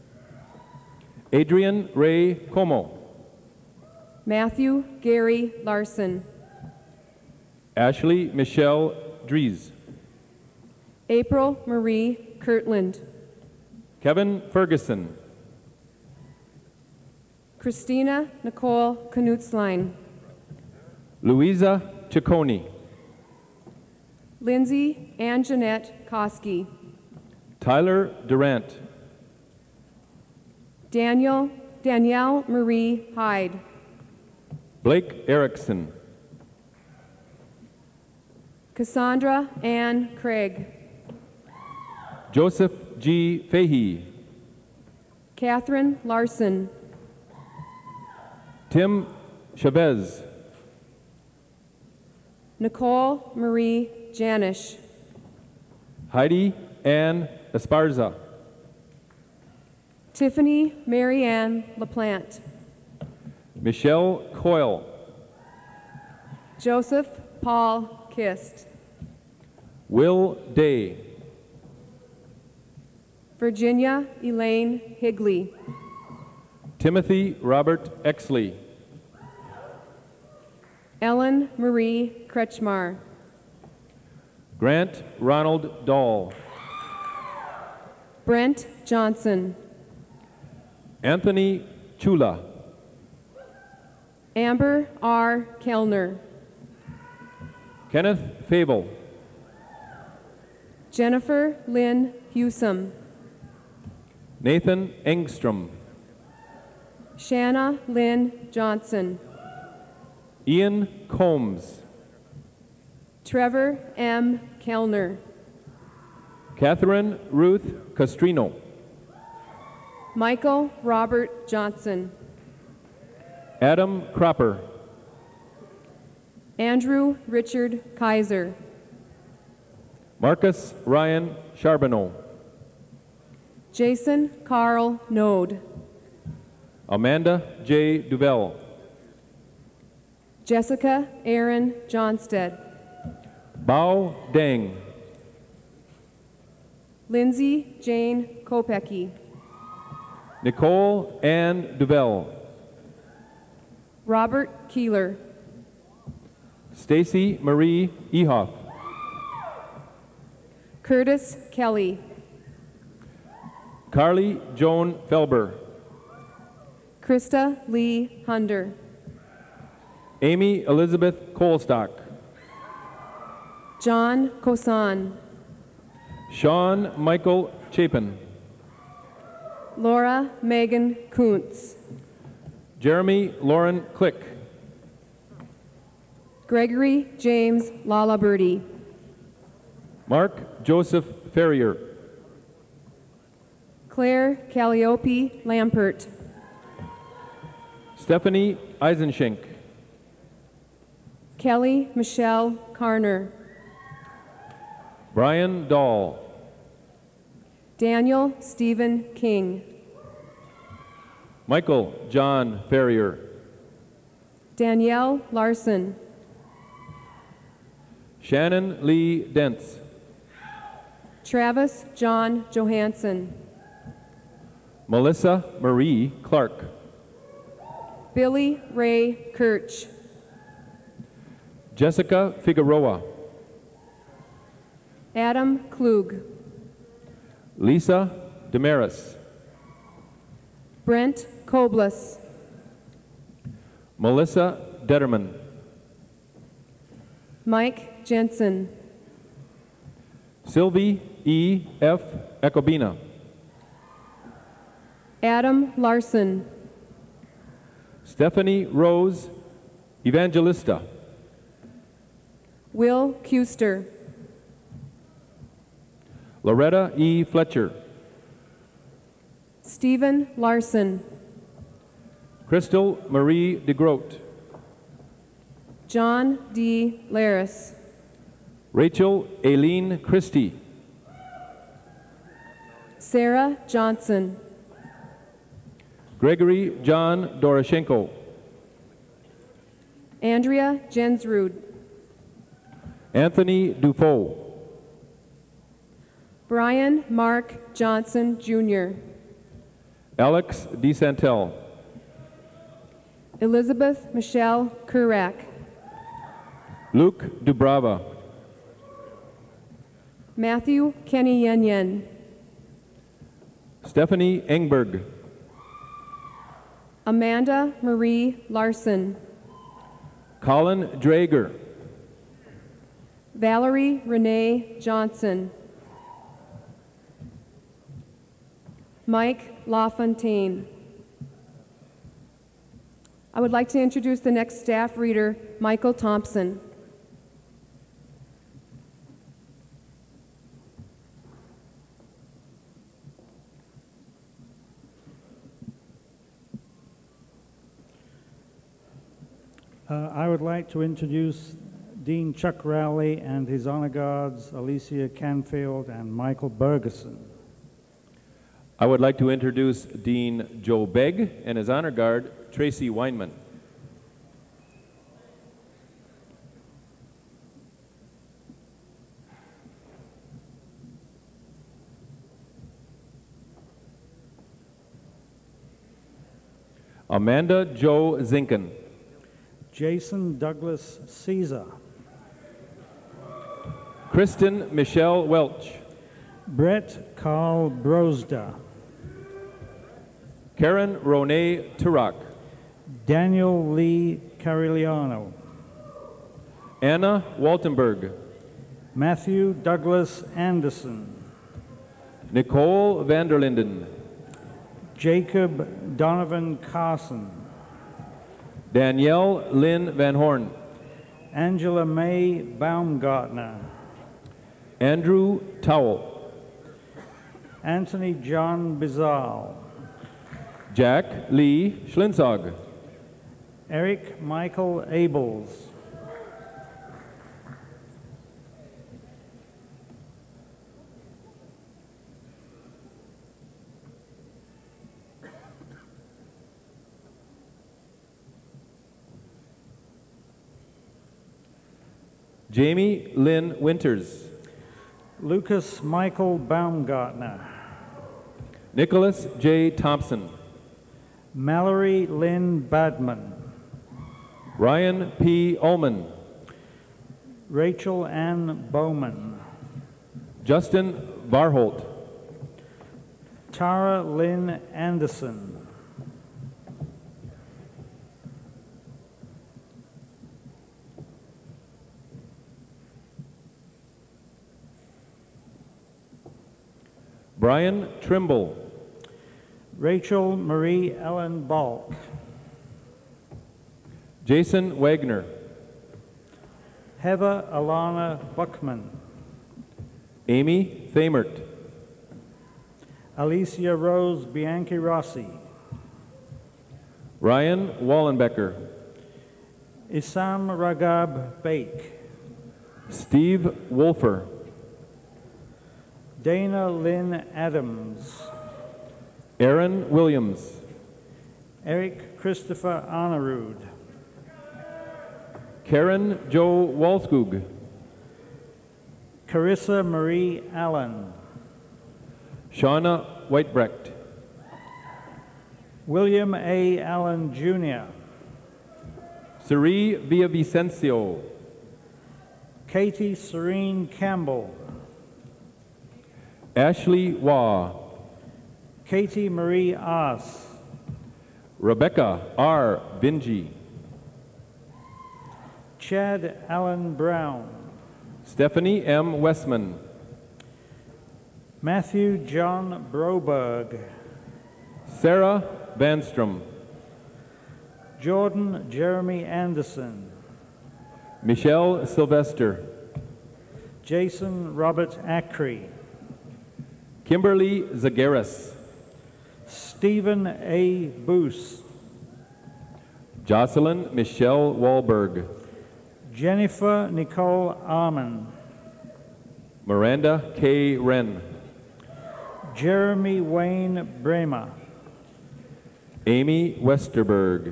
Adrian Ray Como. Matthew Gary Larson. Ashley Michelle Dries. April Marie Kirtland. Kevin Ferguson. Christina Nicole Knutzlein. Louisa Ciccone. Lindsay and Jeanette Koski. Tyler Durant. Danielle Marie Hyde. Blake Erickson. Cassandra Ann Craig. Joseph G. Fahey. Catherine Larson. Tim Chavez. Nicole Marie Janish. Heidi Ann Esparza. Tiffany Marianne LaPlante. Michelle Coyle. Joseph Paul Kist. Will Day. Virginia Elaine Higley. Timothy Robert Exley. Ellen Marie Kretschmar. Grant Ronald Dahl. Brent Johnson. Anthony Chula. Amber R. Kellner. Kenneth Fable. Jennifer Lynn Hewsome. Nathan Engstrom. Shanna Lynn Johnson. Ian Combs. Trevor M. Kellner. Catherine Ruth Castrino. Michael Robert Johnson. Adam Cropper. Andrew Richard Kaiser. Marcus Ryan Charbonneau. Jason Carl Node. Amanda J. Duvel. Jessica Aaron Johnstead. Bao Deng. Lindsay Jane Kopecky. Nicole Ann Duvel. Robert Keeler. Stacy Marie Ehoff. Curtis Kelly. Carly Joan Felber. Krista Lee Hunder. Amy Elizabeth Colstock. John Kosan. Sean Michael Chapin. Laura Megan Kuntz. Jeremy Lauren Click. Gregory James Lalaberty. Mark Joseph Ferrier. Claire Calliope Lampert. Stephanie Eisenschenk. Kelly Michelle Carner. Brian Dahl. Daniel Stephen King. Michael John Ferrier. Danielle Larson. Shannon Lee Dentz. Travis John Johansson. Melissa Marie Clark. Billy Ray Kirch. Jessica Figueroa. Adam Klug. Lisa Damaris. Brent Koblis. Melissa Detterman. Mike Jensen. Sylvie E. F. Ecobina. Adam Larson. Stephanie Rose Evangelista. Will Kuster. Loretta E. Fletcher. Stephen Larson. Crystal Marie DeGroat. John D. Laris. Rachel Aileen Christie. Sarah Johnson. Gregory John Doroshenko. Andrea Jensrud. Anthony Dufault. Brian Mark Johnson, Jr. Alex DeSantel. Elizabeth Michelle Kurak. Luke Dubrava. Matthew Kenny Yen. Stephanie Engberg. Amanda Marie Larson. Colin Drager. Valerie Renee Johnson. Mike LaFontaine. I would like to introduce the next staff reader, Michael Thompson. I would like to introduce Dean Chuck Rowley and his honor guards, Alicia Canfield and Michael Bergeson. I would like to introduce Dean Joe Begg and his honor guard, Tracy Weinman. Amanda Jo Zinken. Jason Douglas Caesar. Kristen Michelle Welch. Brett Carl Brosda. Karen Ronay Turak. Daniel Lee Carigliano. Anna Waltenberg. Matthew Douglas Anderson. Nicole Vanderlinden. Jacob Donovan Carson. Danielle Lynn Van Horn. Angela May Baumgartner. Andrew Towell. Anthony John Bizal. Jack Lee Schlinsog. Eric Michael Abels. Jamie Lynn Winters. Lucas Michael Baumgartner. Nicholas J. Thompson. Mallory Lynn Badman. Ryan P. Ullman. Rachel Ann Bowman. Justin Varholt. Tara Lynn Anderson. Brian Trimble. Rachel Marie Ellen Balk. Jason Wagner. Heather Alana Buckman. Amy Thamert. Alicia Rose Bianchi Rossi. Ryan Wallenbecker. Isam Ragab Bake. Steve Wolfer. Dana Lynn Adams. Aaron Williams. Eric Christopher Arnerud. Karen Jo Walskug. Carissa Marie Allen. Shauna Whitebrecht. William A. Allen Jr. Siri Villavicencio. Katie Serene Campbell. Ashley Waugh. Katie Marie Aas. Rebecca R. Vingy. Chad Allen Brown. Stephanie M. Westman. Matthew John Broberg. Sarah Vanstrom. Jordan Jeremy Anderson. Michelle Sylvester. Jason Robert Ackrey. Kimberly Zagaris. Stephen A. Boos. Jocelyn Michelle Wahlberg. Jennifer Nicole Arman. Miranda K. Wren. Jeremy Wayne Bremer. Amy Westerberg.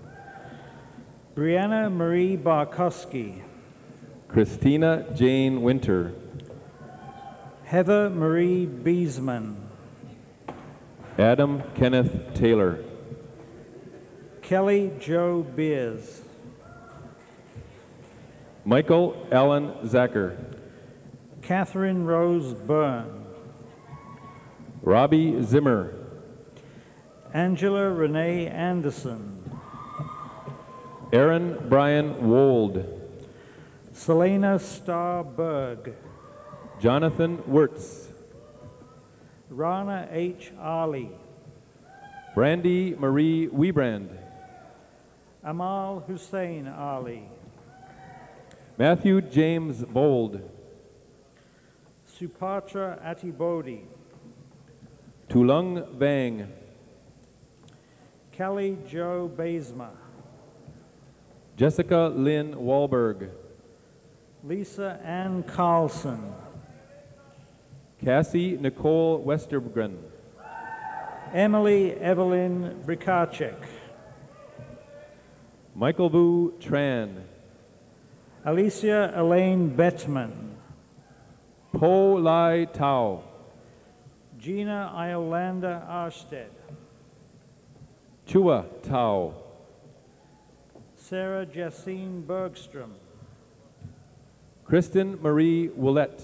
Brianna Marie Barkowski. Christina Jane Winter. Heather Marie Beesman. Adam Kenneth Taylor. Kelly Joe Beers. Michael Allen Zacher. Catherine Rose Byrne. Robbie Zimmer. Angela Renee Anderson. Aaron Brian Wold. Selena Starr Berg. Jonathan Wirtz. Rana H. Ali. Brandy Marie Webrand. Amal Hussein Ali. Matthew James Bold. Supatra Atibodi. Tulung Vang. Kelly Jo Bazema. Jessica Lynn Wahlberg. Lisa Ann Carlson. Cassie Nicole Westergren. Emily Evelyn Brikacek. Michael Vu Tran. Alicia Elaine Bettman. Po Lai Tao. Gina Iolanda Arsted. Chua Tao. Sarah Jessine Bergstrom, Kristen Marie Willett.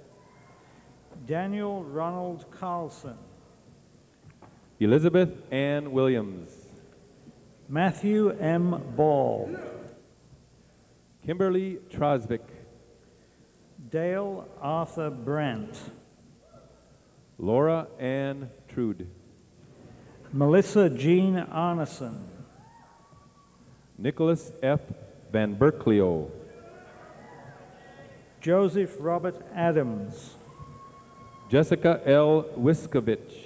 Daniel Ronald Carlson, Elizabeth Ann Williams. Matthew M. Ball, Kimberly Trosvik. Dale Arthur Brandt, Laura Ann Trude. Melissa Jean Arneson, Nicholas F. Van Berklio. Joseph Robert Adams, Jessica L. Wiskovich.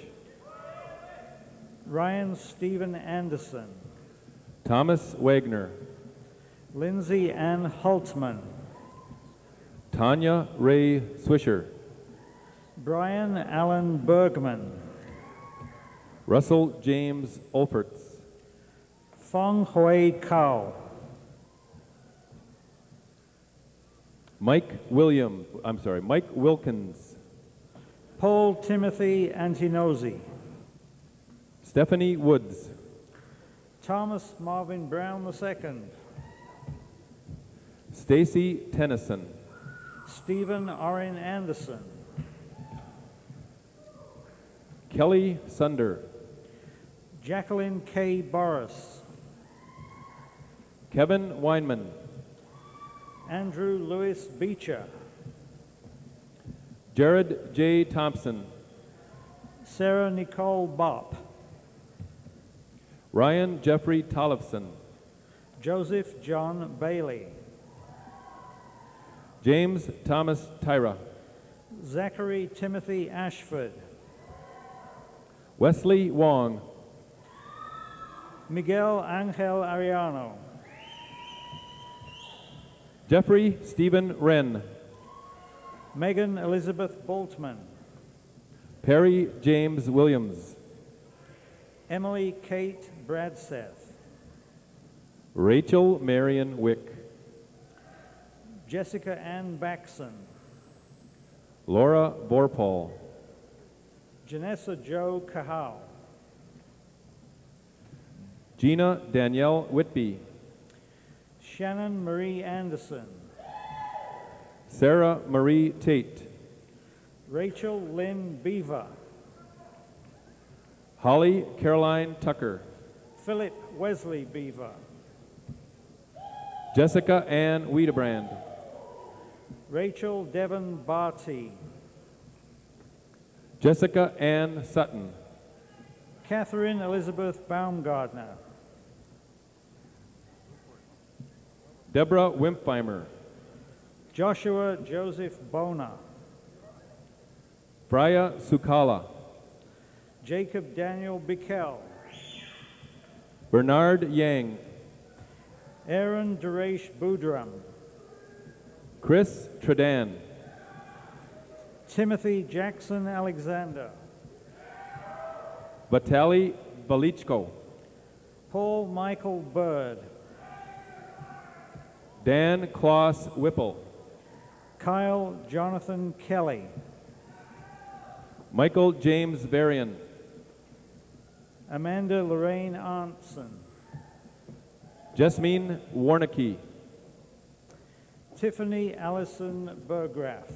Ryan Stephen Anderson, Thomas Wagner. Lindsay Ann Holtman, Tanya Ray Swisher. Brian Allen Bergman, Russell James Olferts. Fong Hui Kao, Mike Wilkins. Paul Timothy Antinozi, Stephanie Woods. Thomas Marvin Brown II, Stacy Tennyson. Stephen Orrin Anderson, Kelly Sunder. Jacqueline K. Boris, Kevin Weinman. Andrew Lewis Beecher, Jared J. Thompson. Sarah Nicole Bopp, Ryan Jeffrey Tollefson. Joseph John Bailey, James Thomas Tyra. Zachary Timothy Ashford, Wesley Wong. Miguel Angel Ariano, Jeffrey Stephen Wren. Megan Elizabeth Boltman, Perry James Williams. Emily Kate Bradseth, Rachel Marion Wick. Jessica Ann Baxon, Laura Vorpal. Janessa Joe Kahal, Gina Danielle Whitby. Shannon Marie Anderson, Sarah Marie Tate. Rachel Lynn Beaver, Holly Caroline Tucker. Philip Wesley Beaver, Jessica Ann Wiedebrand. Rachel Devon Barty, Jessica Ann Sutton. Catherine Elizabeth Baumgardner, Deborah Wimpfheimer. Joshua Joseph Bona, Freya Sukala. Jacob Daniel Bickel, Bernard Yang. Aaron Duresh Boudram, Chris Tredan. Timothy Jackson Alexander, Vitaly Valichko. Paul Michael Bird, Dan Klaus Whipple. Kyle Jonathan Kelly, Michael James Varian. Amanda Lorraine Arnson, Jasmine Warnicki. Tiffany Allison Burgraff,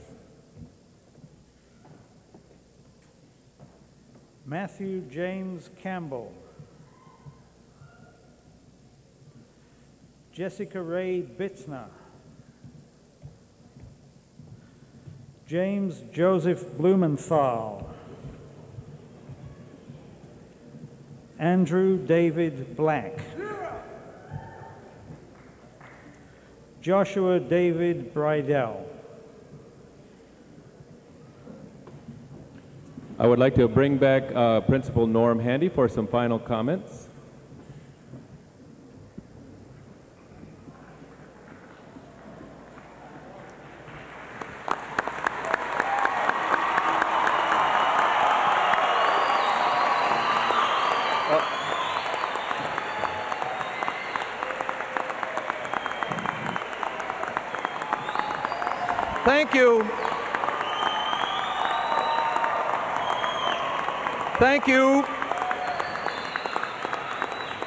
Matthew James Campbell, Jessica Ray Bittner, James Joseph Blumenthal, Andrew David Black, Joshua David Bridell. I would like to bring back Principal Norm Handy for some final comments. Thank you. Thank you.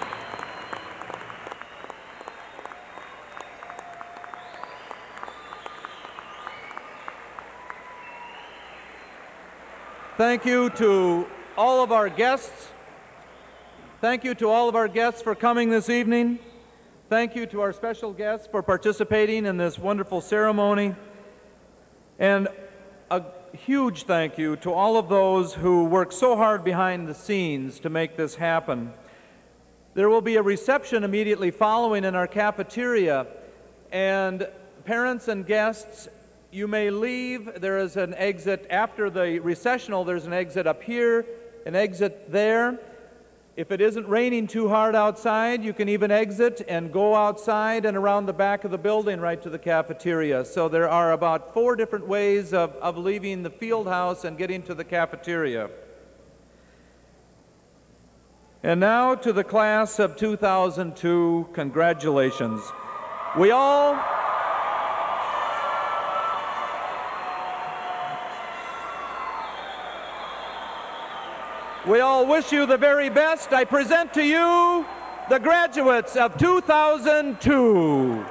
Thank you to all of our guests. Thank you to all of our guests for coming this evening. Thank you to our special guests for participating in this wonderful ceremony. And a huge thank you to all of those who worked so hard behind the scenes to make this happen. There will be a reception immediately following in our cafeteria, and parents and guests, you may leave. There is an exit after the recessional. There's an exit up here, an exit there. If it isn't raining too hard outside, you can even exit and go outside and around the back of the building right to the cafeteria. So there are about 4 different ways of leaving the field house and getting to the cafeteria. And now to the class of 2002, congratulations. We all wish you the very best. I present to you the graduates of 2002.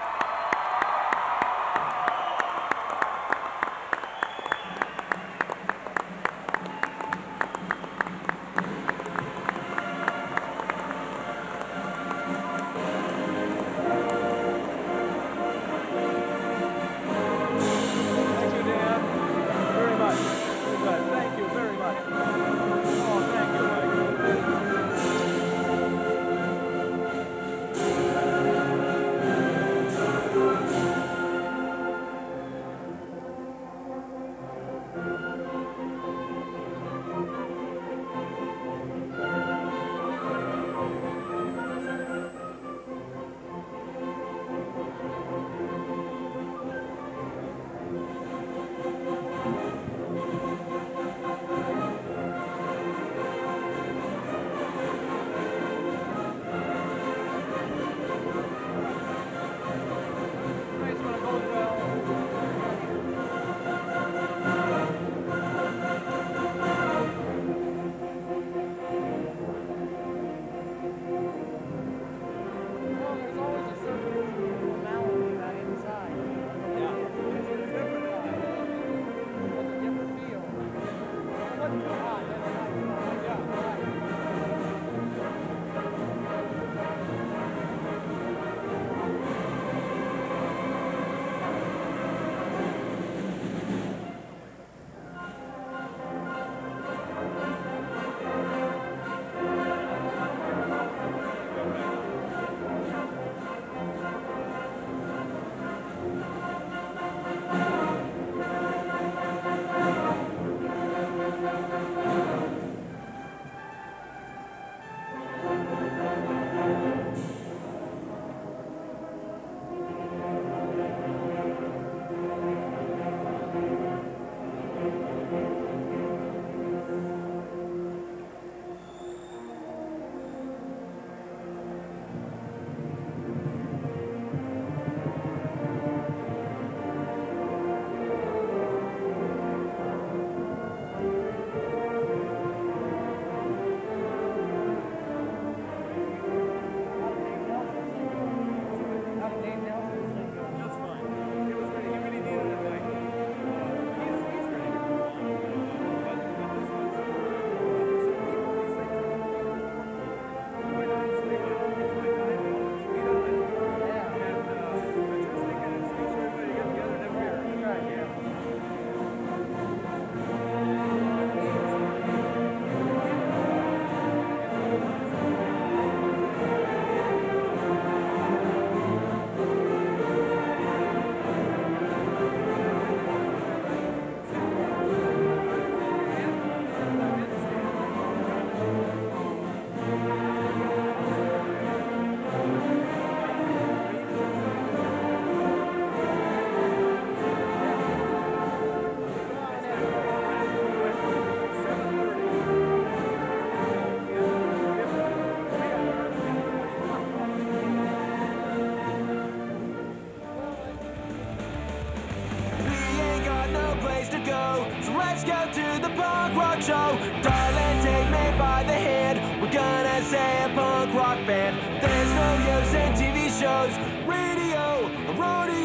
Let's go to the punk rock show. Darling, take me by the hand. We're gonna say a punk rock band. There's no use in TV shows, radio,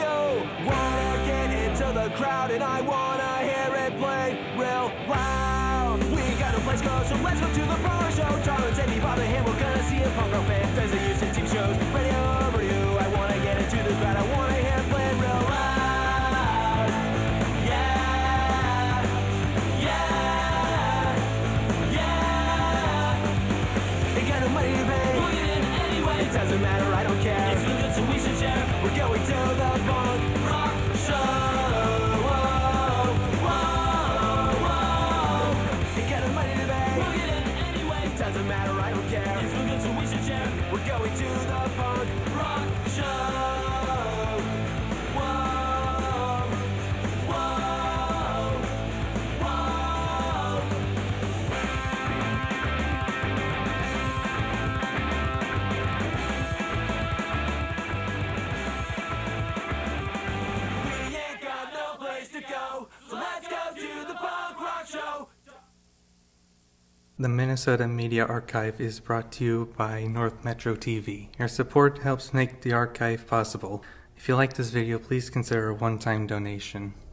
rodeo. Wanna get into the crowd and I wanna hear it play real loud. let's go to the punk rock show. Darling, take me by the hand, we're gonna see a punk rock band. There's a use in TV shows, radio, I wanna get into the crowd, I wanna hear it playing real loud. Yeah, yeah, yeah. Ain't got no money to pay, we'll get in anyway. It doesn't matter, I don't care. It's good, so we should share. We're going to the punk rock show. Doesn't matter, I don't care. It's real good, so we should share. We're going to the punk rock show. Whoa, whoa, whoa. We ain't got no place to go, so let's go to the punk rock show. The Minnesota Media Archive is brought to you by North Metro TV. Your support helps make the archive possible. If you like this video, please consider a one-time donation.